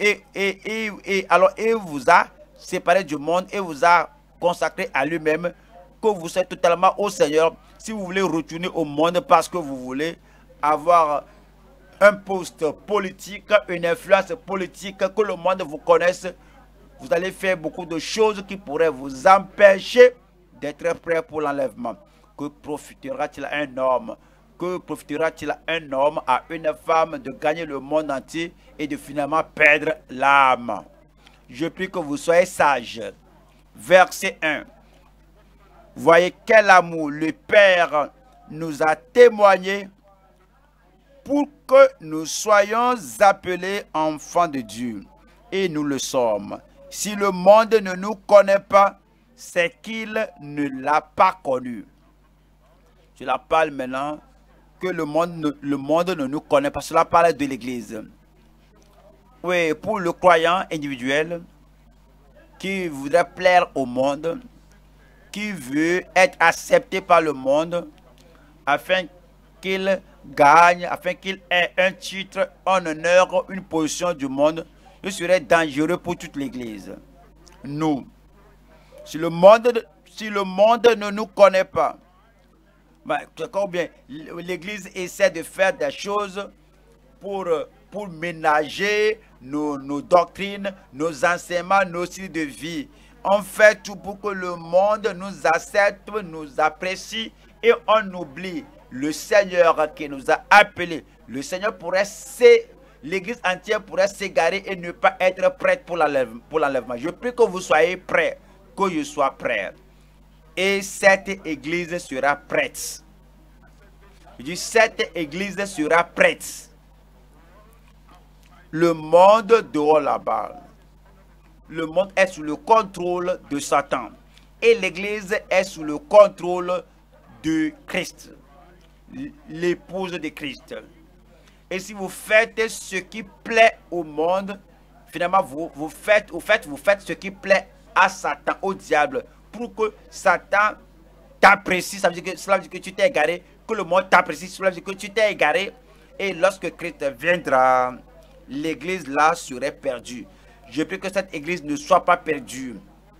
a séparé du monde et vous a consacré à lui-même, que vous soyez totalement au Seigneur. Si vous voulez retourner au monde parce que vous voulez avoir un poste politique, une influence politique, que le monde vous connaisse, vous allez faire beaucoup de choses qui pourraient vous empêcher d'être prêt pour l'enlèvement. Que profitera-t-il à un homme? Que profitera-t-il à un homme, à une femme de gagner le monde entier et de finalement perdre l'âme? Je prie que vous soyez sages. Verset 1. Voyez quel amour le Père nous a témoigné pour que nous soyons appelés enfants de Dieu. Et nous le sommes. Si le monde ne nous connaît pas, c'est qu'il ne l'a pas connu. Je la parle maintenant que le monde ne nous connaît pas. Cela parle de l'Église. Oui, pour le croyant individuel qui voudrait plaire au monde, qui veut être accepté par le monde, afin qu'il gagne, afin qu'il ait un titre, un honneur, une position du monde, ce serait dangereux pour toute l'Église. Nous, si le monde ne nous connaît pas, bien, l'Église essaie de faire des choses pour ménager nos doctrines, nos enseignements, nos styles de vie. On fait tout pour que le monde nous accepte, nous apprécie et on oublie le Seigneur qui nous a appelés. Le Seigneur pourrait l'Église entière pourrait s'égarer et ne pas être prête pour l'enlèvement. Je prie que vous soyez prêts, que je sois prêt. Et cette Église sera prête. Je dis, cette Église sera prête. Le monde dehors là-bas, le monde est sous le contrôle de Satan. Et l'Église est sous le contrôle de Christ, l'épouse de Christ. Et si vous faites ce qui plaît au monde, finalement vous faites ce qui plaît à Satan, au diable, pour que Satan t'apprécie. Cela veut dire que tu t'es égaré, que le monde t'apprécie, cela veut dire que tu t'es égaré. Et lorsque Christ viendra, l'Église là serait perdue. Je prie que cette Église ne soit pas perdue.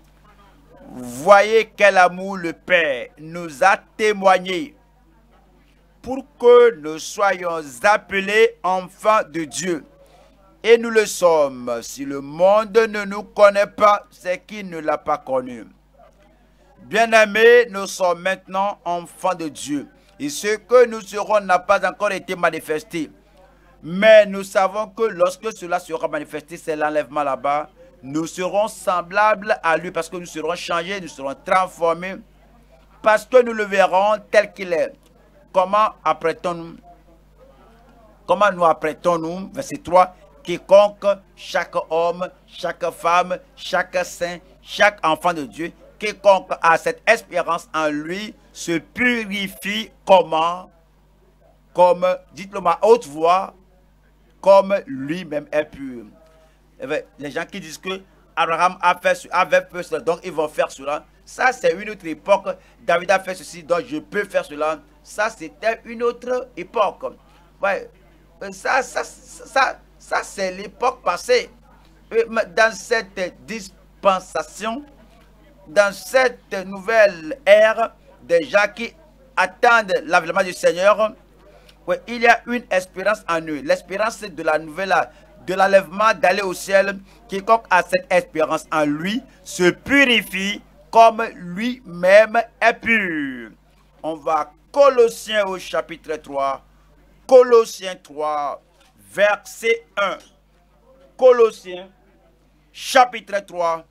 Voyez quel amour le Père nous a témoigné pour que nous soyons appelés enfants de Dieu. Et nous le sommes. Si le monde ne nous connaît pas, c'est qu'il ne l'a pas connu. Bien-aimés, nous sommes maintenant enfants de Dieu. Et ce que nous serons n'a pas encore été manifesté. Mais nous savons que lorsque cela sera manifesté, c'est l'enlèvement là-bas, nous serons semblables à lui parce que nous serons changés, nous serons transformés, parce que nous le verrons tel qu'il est. Comment apprêtons-nous? Comment nous apprêtons-nous? Verset 3. Quiconque, chaque homme, chaque femme, chaque saint, chaque enfant de Dieu, quiconque a cette espérance en lui, se purifie comment? Comme, dites-le à haute voix, comme lui-même est pur. Les gens qui disent que Abraham avait fait cela, donc ils vont faire cela. Ça, c'est une autre époque. David a fait ceci, donc je peux faire cela. Ça, c'était une autre époque. Ouais. Ça c'est l'époque passée. Dans cette dispensation, dans cette nouvelle ère, des gens qui attendent l'avènement du Seigneur, ouais, il y a une espérance en eux. L'espérance de la nouvelle, de l'enlèvement, d'aller au ciel. Quiconque a cette espérance en lui se purifie comme lui-même est pur. On va Colossiens au chapitre 3. Colossiens 3, verset 1. Colossiens, chapitre 3,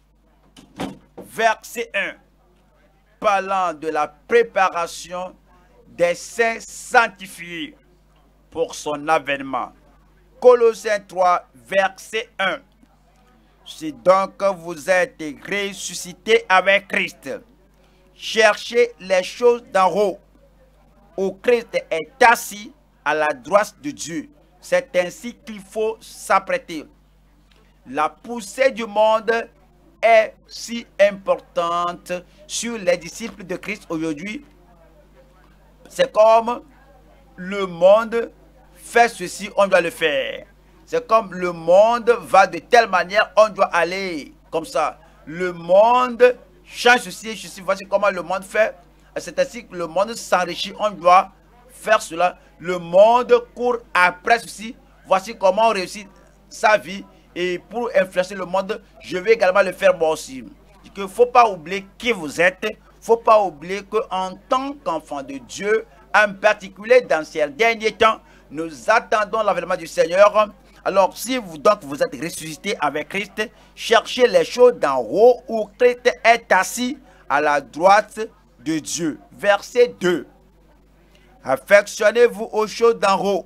verset 1. Parlant de la préparation des saints sanctifiés pour son avènement. Colossiens 3, verset 1. Si donc vous êtes ressuscités avec Christ, cherchez les choses d'en haut, où Christ est assis à la droite de Dieu. C'est ainsi qu'il faut s'apprêter. La poussée du monde est si importante sur les disciples de Christ aujourd'hui. C'est comme le monde fait ceci, on doit le faire. C'est comme le monde va de telle manière, on doit aller comme ça. Le monde change ceci, voici comment le monde fait. C'est ainsi que le monde s'enrichit, on doit faire cela. Le monde court après ceci, voici comment on réussit sa vie. Et pour influencer le monde, je vais également le faire moi aussi. Il ne faut pas oublier qui vous êtes. Il ne faut pas oublier qu'en tant qu'enfant de Dieu, en particulier dans ces derniers temps, nous attendons l'avènement du Seigneur. Alors, si vous êtes ressuscité avec Christ, cherchez les choses d'en haut où Christ est assis à la droite de Dieu. Verset 2. Affectionnez-vous aux choses d'en haut.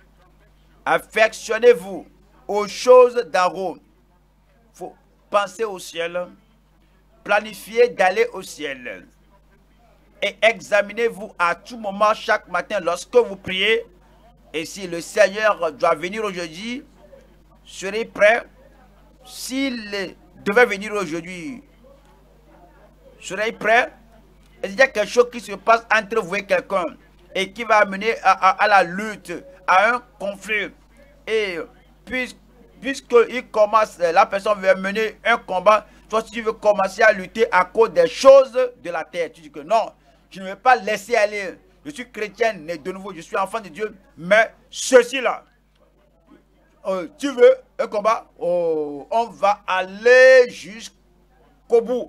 Affectionnez-vous aux choses d'en haut. Il faut penser au ciel, planifier d'aller au ciel. Et examinez-vous à tout moment, chaque matin, lorsque vous priez. Et si le Seigneur doit venir aujourd'hui, serez prêt. S'il devait venir aujourd'hui, serez prêt. Et il y a quelque chose qui se passe entre vous et quelqu'un et qui va amener à la lutte, à un conflit. Et puisqu'il commence, la personne veut mener un combat, toi si tu veux commencer à lutter à cause des choses de la terre, tu dis que non, je ne vais pas laisser aller. Je suis chrétien, né de nouveau, je suis enfant de Dieu, mais ceci-là, tu veux un combat, on va aller jusqu'au bout.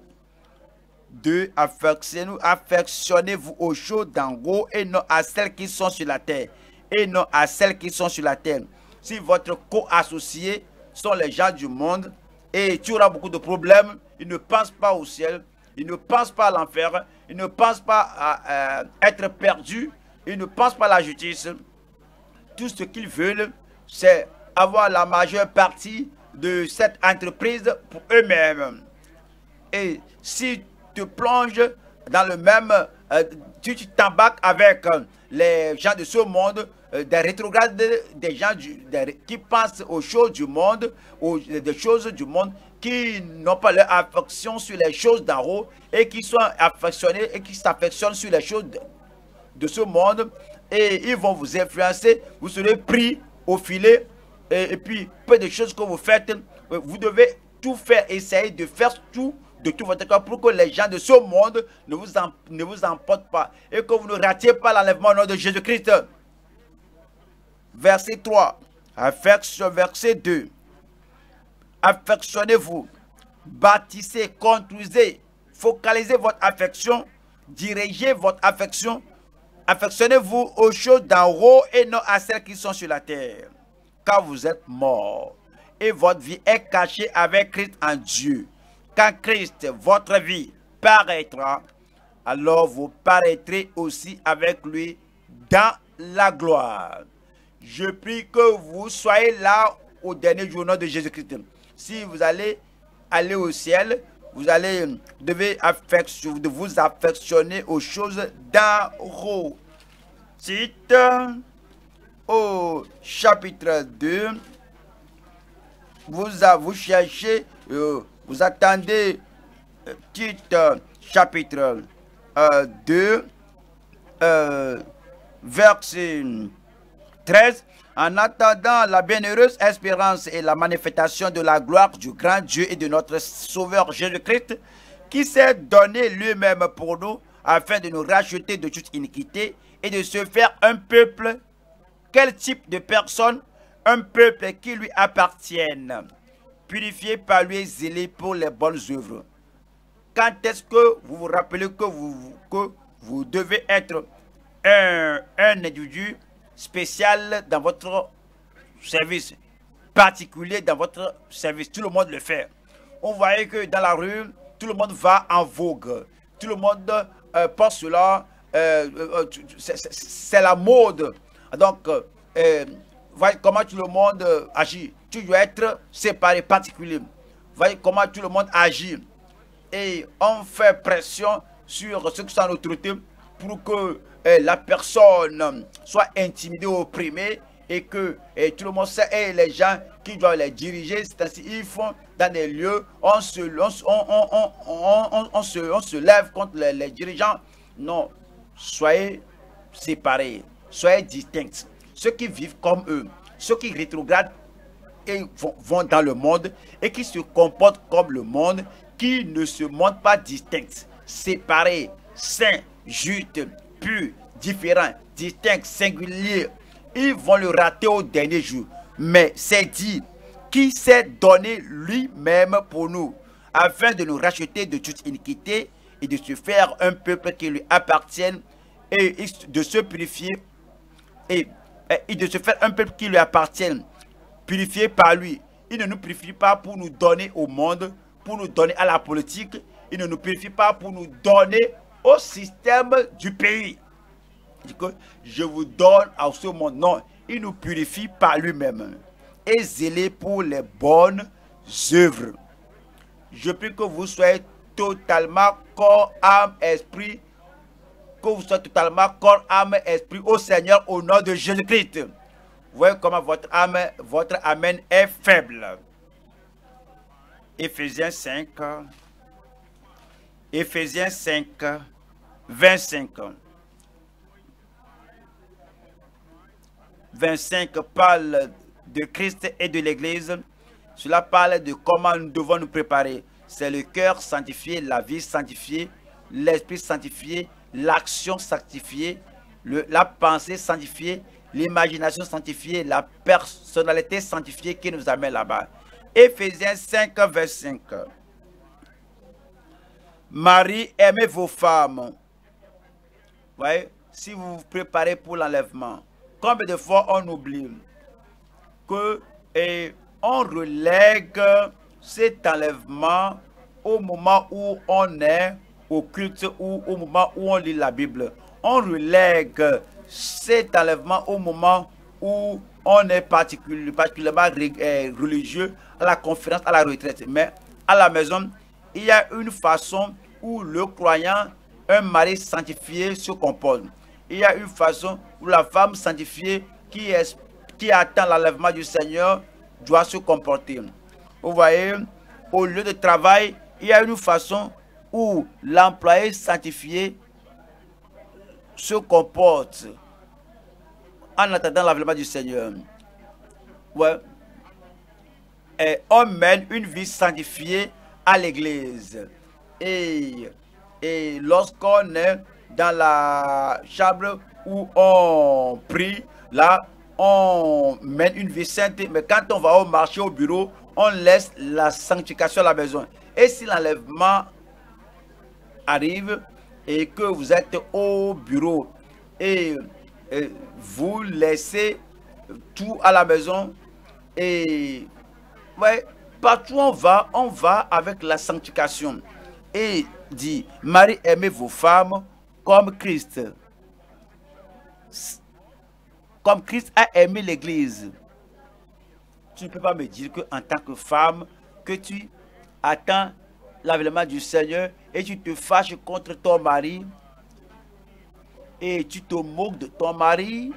2. Affectionnez-vous aux choses d'en haut et non à celles qui sont sur la terre. Et non à celles qui sont sur la terre. Si votre co-associé sont les gens du monde et tu auras beaucoup de problèmes, ils ne pensent pas au ciel, ils ne pensent pas à l'enfer, ils ne pensent pas à être perdus, ils ne pensent pas à la justice. Tout ce qu'ils veulent, c'est avoir la majeure partie de cette entreprise pour eux-mêmes. Et si tu plonges dans le même, tu t'embarques avec les gens de ce monde, des rétrogrades, des gens qui pensent aux choses du monde, des choses du monde, qui n'ont pas leur affection sur les choses d'en haut et qui sont affectionnés et qui s'affectionnent sur les choses de ce monde, et ils vont vous influencer, vous serez pris au filet, et puis peu de choses que vous faites, vous devez tout faire, essayer de faire tout de tout votre cœur pour que les gens de ce monde ne vous emportent pas et que vous ne ratiez pas l'enlèvement au nom de Jésus-Christ. Verset 3. Verset 2. Affectionnez-vous, bâtissez, construisez, focalisez votre affection, dirigez votre affection. Affectionnez-vous aux choses d'en haut et non à celles qui sont sur la terre. Car vous êtes morts et votre vie est cachée avec Christ en Dieu. Quand Christ, votre vie, paraîtra, alors vous paraîtrez aussi avec lui dans la gloire. Je prie que vous soyez là au dernier jour de Jésus-Christ. Si vous allez aller au ciel, vous devez vous affectionner aux choses d'en haut. Cite au chapitre 2, vous cherchez, vous attendez, titre chapitre 2, verset 13. En attendant la bienheureuse espérance et la manifestation de la gloire du grand Dieu et de notre Sauveur Jésus-Christ, qui s'est donné lui-même pour nous, afin de nous racheter de toute iniquité et de se faire un peuple. Quel type de personne? Un peuple qui lui appartienne, purifié par lui et zélé pour les bonnes œuvres. Quand est-ce que vous vous rappelez que vous devez être un individu spécial dans votre service, particulier dans votre service? Tout le monde le fait. On voyait que dans la rue, tout le monde va en vogue. Tout le monde pense cela. C'est la mode. Donc, voyez comment tout le monde agit. Tu dois être séparé, particulier. Voyez comment tout le monde agit. Et on fait pression sur ceux qui sont en autorité pour que la personne soit intimidée, opprimée, et que tout le monde sait, et les gens qui doivent les diriger, c'est ainsi, ils font dans des lieux, on se lève contre les dirigeants. Non, soyez séparés, soyez distincts. Ceux qui vivent comme eux, ceux qui rétrogradent et vont dans le monde et qui se comportent comme le monde, qui ne se montrent pas distincts, séparés, saints, justes, purs, différents, distincts, singuliers, ils vont le rater au dernier jour. Mais c'est dit, qui s'est donné lui-même pour nous, afin de nous racheter de toute iniquité et de se faire un peuple qui lui appartienne et de se purifier et de se faire un peuple qui lui appartienne, purifié par lui. Il ne nous purifie pas pour nous donner au monde, pour nous donner à la politique. Il ne nous purifie pas pour nous donner au système du pays. Je vous donne à ce monde. Non, il nous purifie par lui-même et zélé pour les bonnes œuvres. Je prie que vous soyez totalement corps, âme, esprit, que vous soyez totalement corps, âme, esprit au Seigneur au nom de Jésus-Christ. Vous voyez comment votre âme, votre amen est faible. Éphésiens 5, 25. 25 parle de Christ et de l'Église. Cela parle de comment nous devons nous préparer. C'est le cœur sanctifié, la vie sanctifiée, l'esprit sanctifié, l'action sanctifiée, la pensée sanctifiée, l'imagination sanctifiée, la personnalité sanctifiée qui nous amène là-bas. Éphésiens 5, 25. Marie, aimez vos femmes. Voyez, si vous vous préparez pour l'enlèvement, combien de fois on oublie que on relègue cet enlèvement au moment où on est au culte ou au moment où on lit la Bible. On relègue cet enlèvement au moment où on est particulièrement religieux, à la conférence, à la retraite. Mais à la maison, il y a une façon où le croyant, un mari sanctifié se comporte. Il y a une façon où la femme sanctifiée qui attend l'enlèvement du Seigneur doit se comporter. Vous voyez, au lieu de travail, il y a une façon où l'employé sanctifié se comporte en attendant l'enlèvement du Seigneur. Ouais. Et on mène une vie sanctifiée à l'église. Et lorsqu'on est dans la chambre où on prie, là, on mène une vie sainte. Mais quand on va au marché, au bureau, on laisse la sanctification à la maison. Et si l'enlèvement arrive et que vous êtes au bureau et vous laissez tout à la maison, et ouais, partout on va avec la sanctification. Et dit, Marie, aimez vos femmes comme Christ. Comme Christ a aimé l'église. Tu ne peux pas me dire qu'en tant que femme, que tu attends l'avènement du Seigneur et tu te fâches contre ton mari et tu te moques de ton mari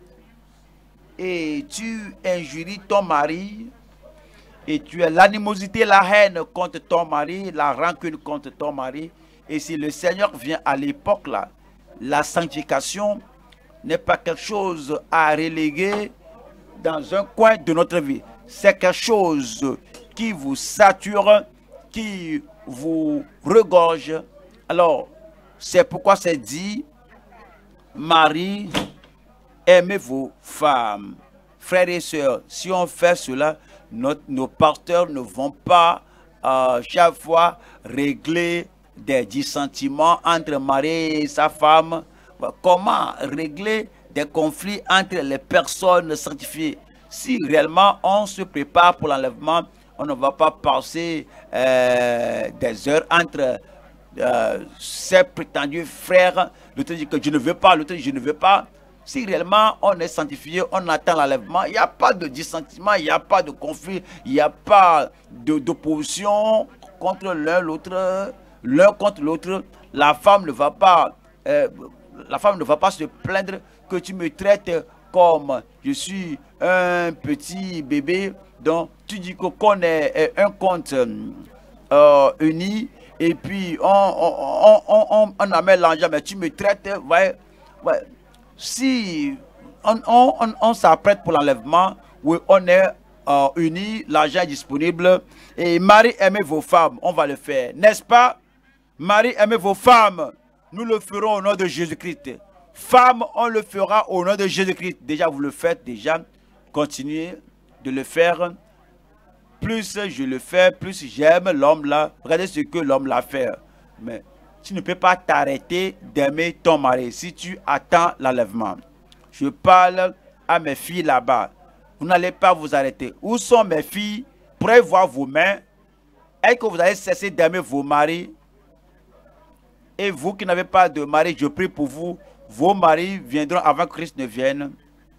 et tu injuries ton mari et tu as l'animosité, la haine contre ton mari, la rancune contre ton mari. Et si le Seigneur vient à l'époque là, la sanctification n'est pas quelque chose à reléguer dans un coin de notre vie. C'est quelque chose qui vous sature, qui vous regorge. Alors, c'est pourquoi c'est dit, Marie, aimez vos femmes. Frères et sœurs, si on fait cela, nos pasteurs ne vont pas chaque fois régler des dissentiments entre Marie et sa femme. Comment régler des conflits entre les personnes sanctifiées? Si réellement on se prépare pour l'enlèvement, on ne va pas passer des heures entre ses prétendus frères. L'autre dit que je ne veux pas, l'autre dit je ne veux pas. Si réellement on est sanctifié, on attend l'enlèvement, il n'y a pas de dissentiment, il n'y a pas de conflit, il n'y a pas d'opposition contre l'un l'autre, l'un contre l'autre. La femme ne va pas la femme ne va pas se plaindre que tu me traites comme je suis un petit bébé. Donc, tu dis qu'on est un compte uni et puis on amène l'argent, mais tu me traites, ouais, ouais. Si on s'apprête pour l'enlèvement, oui, on est unis, l'argent est disponible. Et Marie, aimez vos femmes, on va le faire, n'est-ce pas? Marie, aimez vos femmes, nous le ferons au nom de Jésus-Christ. Femmes, on le fera au nom de Jésus-Christ. Déjà, vous le faites, déjà. Continuez de le faire. Plus je le fais, plus j'aime l'homme là. Regardez ce que l'homme l'a fait. Mais tu ne peux pas t'arrêter d'aimer ton mari si tu attends l'enlèvement. Je parle à mes filles là-bas. Vous n'allez pas vous arrêter. Où sont mes filles? Pourrez voir vos mains. Est-ce que vous allez cesser d'aimer vos maris? Et vous qui n'avez pas de mari, je prie pour vous. Vos maris viendront avant que Christ ne vienne.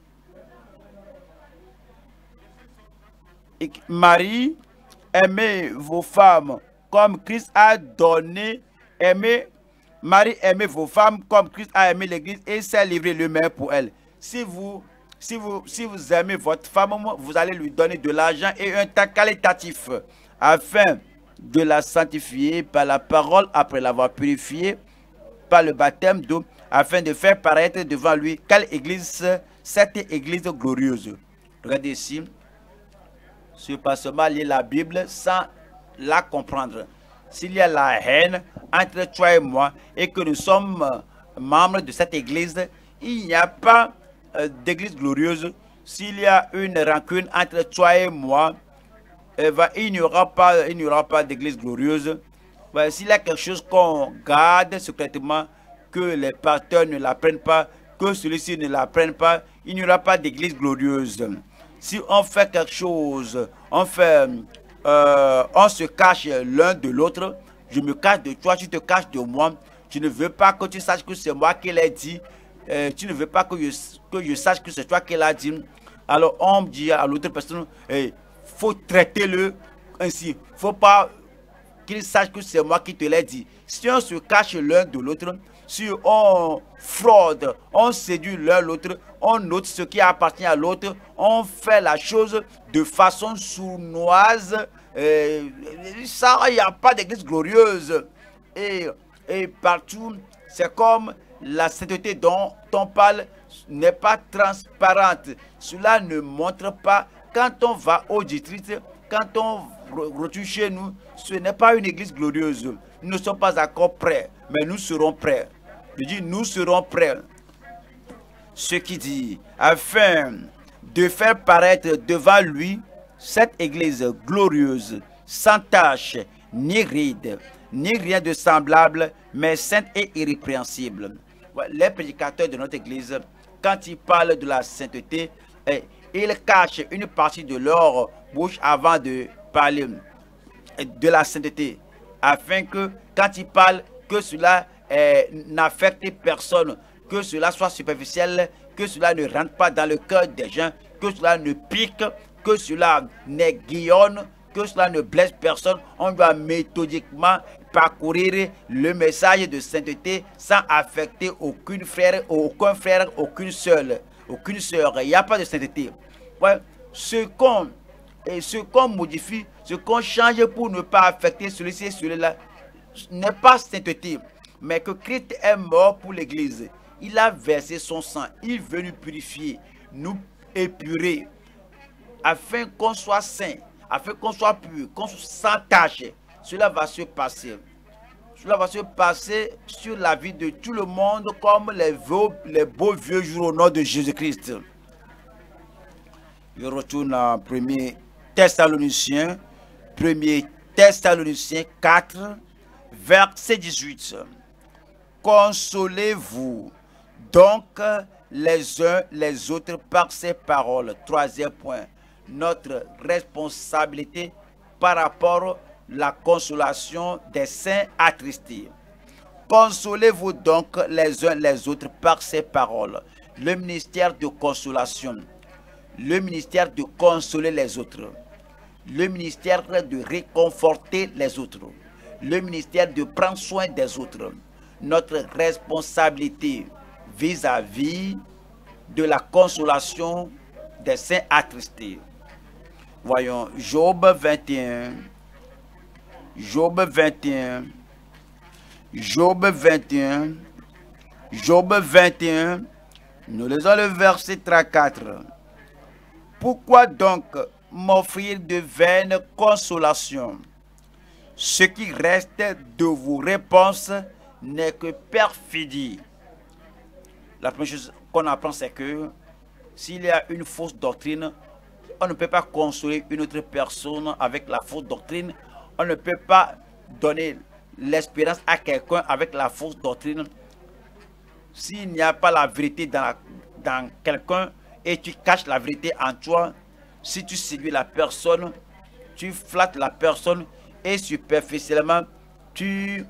Et Marie, aimez vos femmes comme Christ a donné. Marie, aimez vos femmes comme Christ a aimé l'Église et s'est livré lui-même pour elle. Si vous aimez votre femme, vous allez lui donner de l'argent et un temps qualitatif afin de la sanctifier par la parole après l'avoir purifiée par le baptême d'eau, afin de faire paraître devant lui quelle église, cette église glorieuse. Regardez ici, ce passement lit la Bible sans la comprendre. S'il y a la haine entre toi et moi et que nous sommes membres de cette église, il n'y a pas d'église glorieuse. S'il y a une rancune entre toi et moi, il n'y aura pas d'église glorieuse. S'il y a quelque chose qu'on garde secrètement, que les pasteurs ne l'apprennent pas, que celui-ci ne l'apprenne pas, il n'y aura pas d'église glorieuse. Si on fait quelque chose, on se cache l'un de l'autre, je me cache de toi, tu te caches de moi, tu ne veux pas que tu saches que c'est moi qui l'ai dit, tu ne veux pas que je sache que c'est toi qui l'as dit, alors on dit à l'autre personne, il faut traiter-le ainsi, il ne faut pas qu'il sache que c'est moi qui te l'ai dit. Si on se cache l'un de l'autre, si on fraude, on séduit l'un l'autre, on note ce qui appartient à l'autre, on fait la chose de façon sournoise, ça, il n'y a pas d'église glorieuse. Et partout, c'est comme la sainteté dont on parle n'est pas transparente. Cela ne montre pas, quand on va au district, quand on retourne chez nous, ce n'est pas une église glorieuse. Nous ne sommes pas encore prêts, mais nous serons prêts. Je dis, nous serons prêts. Ce qui dit, afin de faire paraître devant lui cette église glorieuse, sans tache, ni ride, ni rien de semblable, mais sainte et irrépréhensible. Les prédicateurs de notre église, quand ils parlent de la sainteté, ils cachent une partie de leur bouche avant de parler de la sainteté, afin que quand ils parlent, que cela n'affecte personne, que cela soit superficiel, que cela ne rentre pas dans le cœur des gens, que cela ne pique, que cela n'aiguillonne, que cela ne blesse personne. On doit méthodiquement parcourir le message de sainteté sans affecter aucun frère, aucune sœur. Il n'y a pas de sainteté. Ouais, ce qu'on modifie, ce qu'on change pour ne pas affecter celui-ci et celui-là, n'est pas sainteté, mais que Christ est mort pour l'Église. Il a versé son sang, il est venu purifier, nous épurer, afin qu'on soit saint, afin qu'on soit pur, qu'on soit sans tache. Cela va se passer. Cela va se passer sur la vie de tout le monde comme les beaux vieux jours au nom de Jésus-Christ. Je retourne à 1er Thessaloniciens 4, verset 18. Consolez-vous donc les uns les autres par ces paroles. Troisième point, notre responsabilité par rapport à la consolation des saints attristés. Consolez-vous donc les uns les autres par ces paroles. Le ministère de consolation, le ministère de consoler les autres, le ministère de réconforter les autres, le ministère de prendre soin des autres. Notre responsabilité vis-à-vis de la consolation des saints attristés. Voyons, Job 21, Job 21, Job 21, Job 21, nous lisons le verset 34. Pourquoi donc m'offrir de vaines consolations? Ce qui reste de vos réponses n'est que perfidie. La première chose qu'on apprend, c'est que s'il y a une fausse doctrine, on ne peut pas consoler une autre personne avec la fausse doctrine. On ne peut pas donner l'espérance à quelqu'un avec la fausse doctrine. S'il n'y a pas la vérité dans quelqu'un et tu caches la vérité en toi, si tu séduis la personne, tu flattes la personne et superficiellement, tu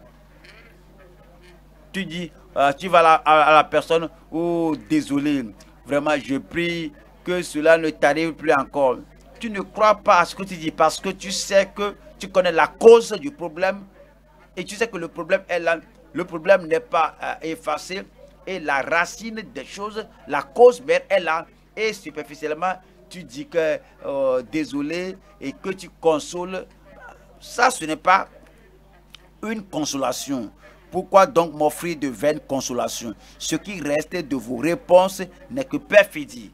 dis, tu vas à la personne, oh désolé, vraiment je prie que cela ne t'arrive plus encore. Tu ne crois pas à ce que tu dis parce que tu sais que tu connais la cause du problème et tu sais que le problème est là. Le problème n'est pas effacé et la racine des choses, la cause mère est là. Et superficiellement, tu dis que désolé et que tu consoles. Ça, ce n'est pas une consolation. Pourquoi donc m'offrir de vaines consolations? Ce qui reste de vos réponses n'est que perfidie.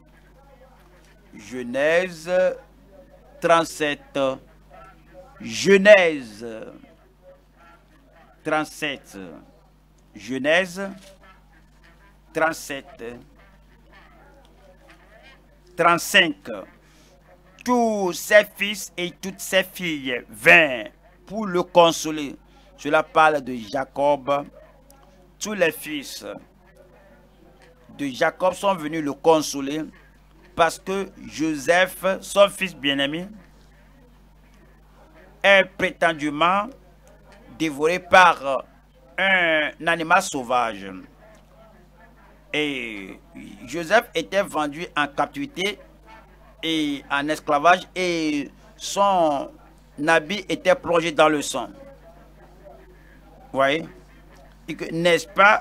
Genèse 37. Genèse 37. Genèse 37. 35. Tous ses fils et toutes ses filles vinrent pour le consoler. Cela parle de Jacob. Tous les fils de Jacob sont venus le consoler parce que Joseph, son fils bien-aimé, est prétendument dévoré par un animal sauvage. Et Joseph était vendu en captivité et en esclavage et son habit était plongé dans le sang. Vous voyez? N'est-ce pas?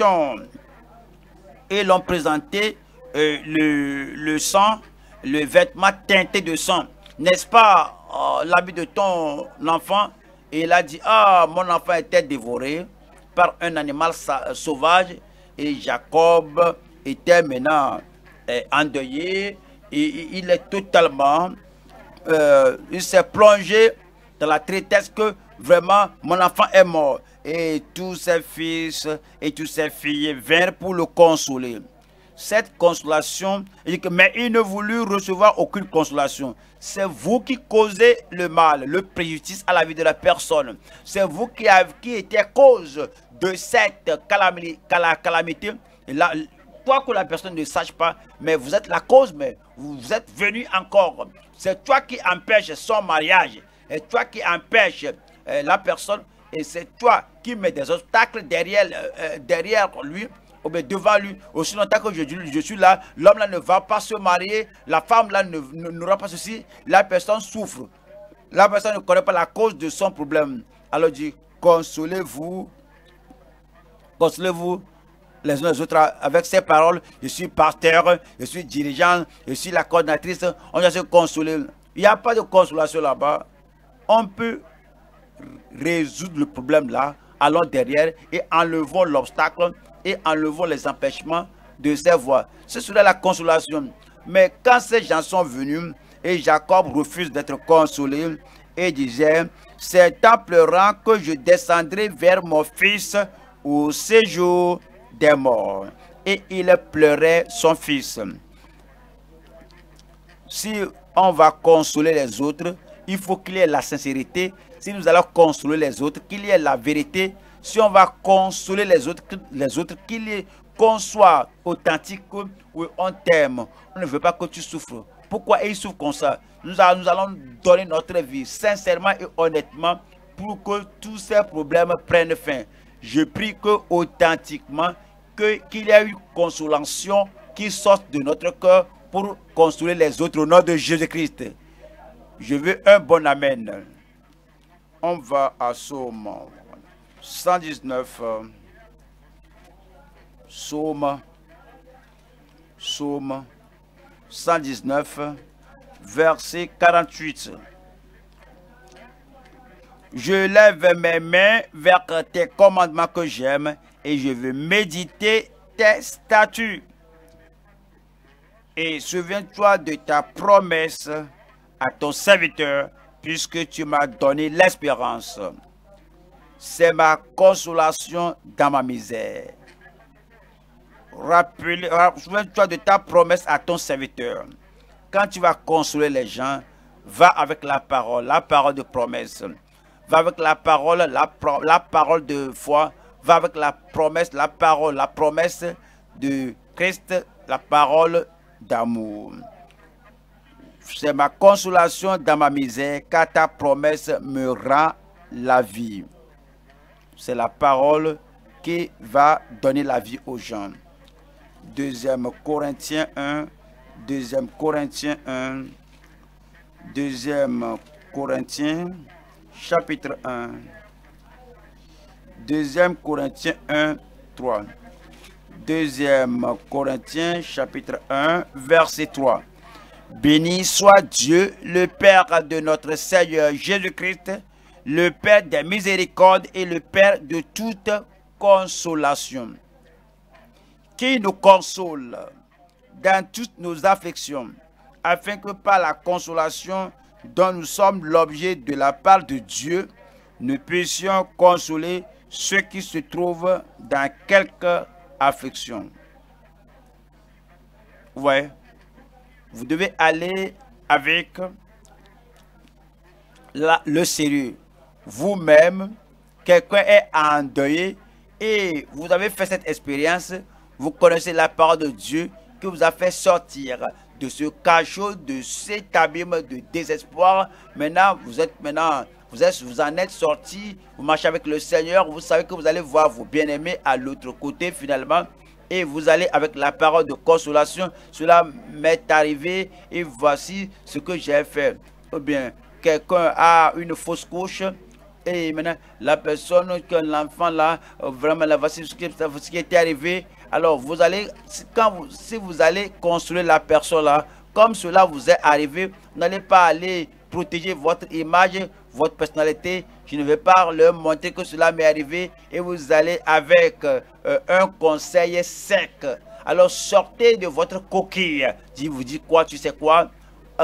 Et l'ont présenté le sang, le vêtement teinté de sang. N'est-ce pas l'habit de ton enfant? Et il a dit, ah, mon enfant était dévoré par un animal sauvage. Et Jacob était maintenant endeuillé. Et il est totalement, il s'est plongé dans la tristesse que vraiment mon enfant est mort. Et tous ses fils et toutes ses filles vinrent pour le consoler. Cette consolation, mais il ne voulut recevoir aucune consolation. C'est vous qui causez le mal, le préjudice à la vie de la personne. C'est vous qui étiez cause de cette calamité. Et là, quoi que la personne ne sache pas, mais vous êtes la cause, mais vous êtes venu encore. C'est toi qui empêches son mariage. Et toi qui empêches la personne. Et c'est toi qui mets des obstacles derrière lui, ou bien devant lui. Aussi longtemps que je suis là, l'homme là ne va pas se marier, la femme là n'aura pas ceci, la personne souffre. La personne ne connaît pas la cause de son problème. Alors dit, consolez-vous les uns les autres avec ces paroles. Je suis pasteur, je suis dirigeant, je suis la coordinatrice, on doit se consoler. Il n'y a pas de consolation là-bas. On peut résoudre le problème là, allons derrière et enlevons l'obstacle et enlevons les empêchements de ces voies. Ce serait la consolation. Mais quand ces gens sont venus et Jacob refuse d'être consolé et disait, c'est en pleurant que je descendrai vers mon fils au séjour des morts. Et il pleurait son fils. Si on va consoler les autres, il faut qu'il y ait la sincérité. Si nous allons consoler les autres, qu'il y ait la vérité. Si on va consoler les autres qu'on soit authentique, où on t'aime. On ne veut pas que tu souffres. Pourquoi ils souffrent comme ça? Nous allons donner notre vie sincèrement et honnêtement pour que tous ces problèmes prennent fin. Je prie que authentiquement, qu'il y ait une consolation qui sorte de notre cœur pour consoler les autres au nom de Jésus-Christ. Je veux un bon amen. On va à Psaume 119. Psaume Psaume 119, verset 48. Je lève mes mains vers tes commandements que j'aime et je veux méditer tes statuts. Et souviens-toi de ta promesse à ton serviteur, puisque tu m'as donné l'espérance. C'est ma consolation dans ma misère. Souviens-toi de ta promesse à ton serviteur. Quand tu vas consoler les gens, va avec la parole de promesse. Va avec la parole de foi. Va avec la promesse de Christ, la parole d'amour. C'est ma consolation dans ma misère, car ta promesse me rend la vie. C'est la parole qui va donner la vie aux gens. 2 Corinthiens 1, 2 Corinthiens 1, 2 Corinthiens chapitre 1, 2 Corinthiens 1, 3. 2 Corinthiens chapitre 1, verset 3. Béni soit Dieu, le Père de notre Seigneur Jésus-Christ, le Père des miséricordes et le Père de toute consolation, qui nous console dans toutes nos afflictions, afin que par la consolation dont nous sommes l'objet de la part de Dieu, nous puissions consoler ceux qui se trouvent dans quelque affliction. Ouais, vous devez aller avec le sérieux. Vous-même, quelqu'un est endeuillé et vous avez fait cette expérience, vous connaissez la parole de Dieu qui vous a fait sortir de ce cachot, de cet abîme de désespoir. Maintenant, vous en êtes sorti, vous marchez avec le Seigneur, vous savez que vous allez voir vos bien-aimés à l'autre côté finalement, et vous allez avec la parole de consolation. Cela m'est arrivé et voici ce que j'ai fait. Ou bien, quelqu'un a une fausse couche et maintenant la personne, que l'enfant là, vraiment là, voici ce qui était arrivé. Alors vous allez, si vous allez consoler la personne là, comme cela vous est arrivé, vous n'allez pas aller protéger votre image, votre personnalité. Je ne vais pas leur montrer que cela m'est arrivé et vous allez avec un conseil sec. Alors sortez de votre coquille. Vous dites quoi, tu sais quoi,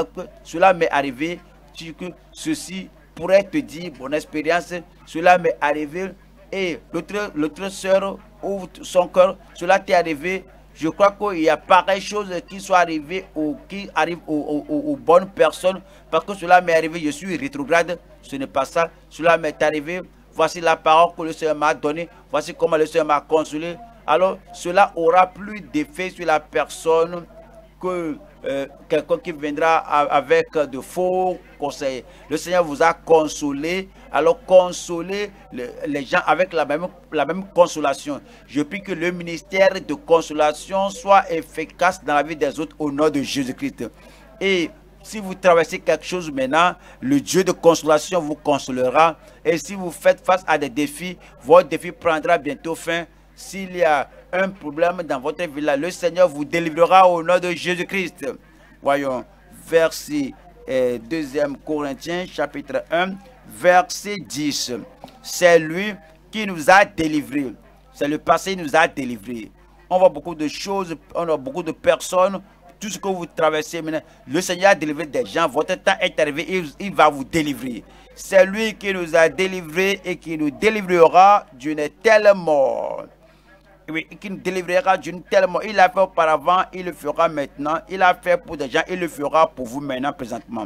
cela m'est arrivé, que ceci pourrait te dire mon expérience, cela m'est arrivé et l'autre soeur ouvre son cœur, cela t'est arrivé. Je crois qu'il y a pareille chose qui soit arrivée ou qui arrive aux bonnes personnes, parce que cela m'est arrivé, je suis rétrograde, ce n'est pas ça, cela m'est arrivé, voici la parole que le Seigneur m'a donnée, voici comment le Seigneur m'a consolé. Alors cela aura plus d'effet sur la personne que quelqu'un qui viendra avec de faux conseils. Le Seigneur vous a consolé, alors consolez les gens avec la même consolation. Je prie que le ministère de consolation soit efficace dans la vie des autres au nom de Jésus-Christ. Et si vous traversez quelque chose maintenant, le Dieu de consolation vous consolera. Et si vous faites face à des défis, votre défi prendra bientôt fin. S'il y a un problème dans votre vie, le Seigneur vous délivrera au nom de Jésus-Christ. Voyons, verset 2 Corinthiens, chapitre 1, verset 10. C'est lui qui nous a délivrés. C'est le passé qui nous a délivrés. On voit beaucoup de choses, on a beaucoup de personnes. Tout ce que vous traversez maintenant, le Seigneur a délivré des gens. Votre temps est arrivé, il va vous délivrer. C'est lui qui nous a délivrés et qui nous délivrera d'une telle mort. Oui, qui nous délivrera d'une telle mort. Il l'a fait auparavant, il le fera maintenant. Il l'a fait pour des gens, il le fera pour vous maintenant, présentement.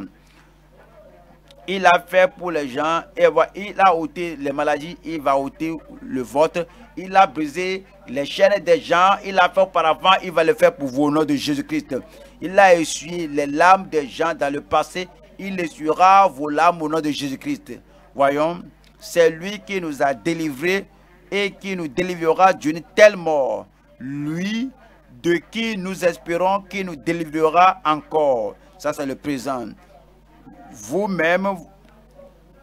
Il l'a fait pour les gens, et il a ôté les maladies, il va ôter le vôtre. Il a brisé les chaînes des gens, il l'a fait auparavant, il va le faire pour vous au nom de Jésus-Christ. Il a essuyé les larmes des gens dans le passé, il essuiera vos larmes au nom de Jésus-Christ. Voyons, c'est lui qui nous a délivrés et qui nous délivrera d'une telle mort. Lui, de qui nous espérons, qui nous délivrera encore. Ça, c'est le présent. Vous-même,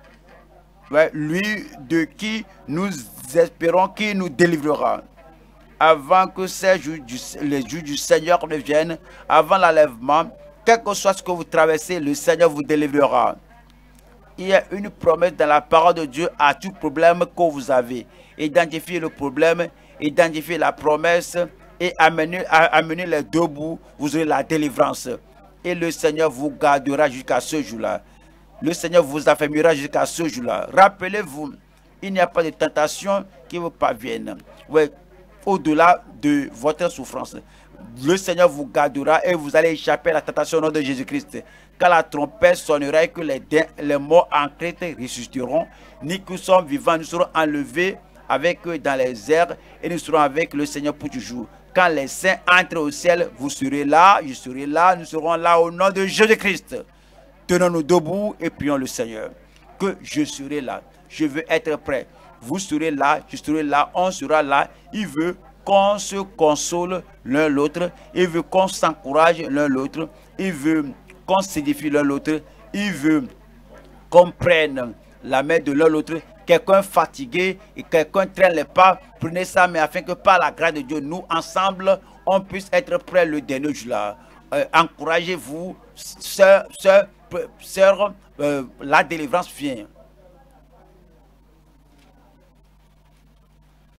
lui, de qui nous espérons, qui nous délivrera. avant que les jours du Seigneur ne viennent, avant l'enlèvement, quel que soit ce que vous traversez, le Seigneur vous délivrera. Il y a une promesse dans la parole de Dieu à tout problème que vous avez. Identifiez le problème, identifiez la promesse et amenez les deux bouts, vous aurez la délivrance. Et le Seigneur vous gardera jusqu'à ce jour-là. Le Seigneur vous affermira jusqu'à ce jour-là. Rappelez-vous, il n'y a pas de tentation qui vous parvienne. Ouais, au-delà de votre souffrance. Le Seigneur vous gardera et vous allez échapper à la tentation au nom de Jésus-Christ. Quand la trompette sonnera et que les morts en Christ ressusciteront, nous qui sommes vivants, nous serons enlevés avec eux dans les airs et nous serons avec le Seigneur pour toujours. Quand les saints entrent au ciel, vous serez là, je serai là, nous serons là au nom de Jésus-Christ. Tenons-nous debout et prions le Seigneur. Que je serai là. Je veux être prêt. Vous serez là, je serai là, on sera là. Il veut qu'on se console l'un l'autre. Il veut qu'on s'encourage l'un l'autre. Il veut qu'on s'édifie l'un l'autre. Il veut qu'on prenne la main de l'un l'autre. Quelqu'un fatigué et quelqu'un traîne les pas. Prenez ça, mais afin que par la grâce de Dieu, nous ensemble, on puisse être prêts le dernier jour là. Encouragez-vous, sœur, la délivrance vient.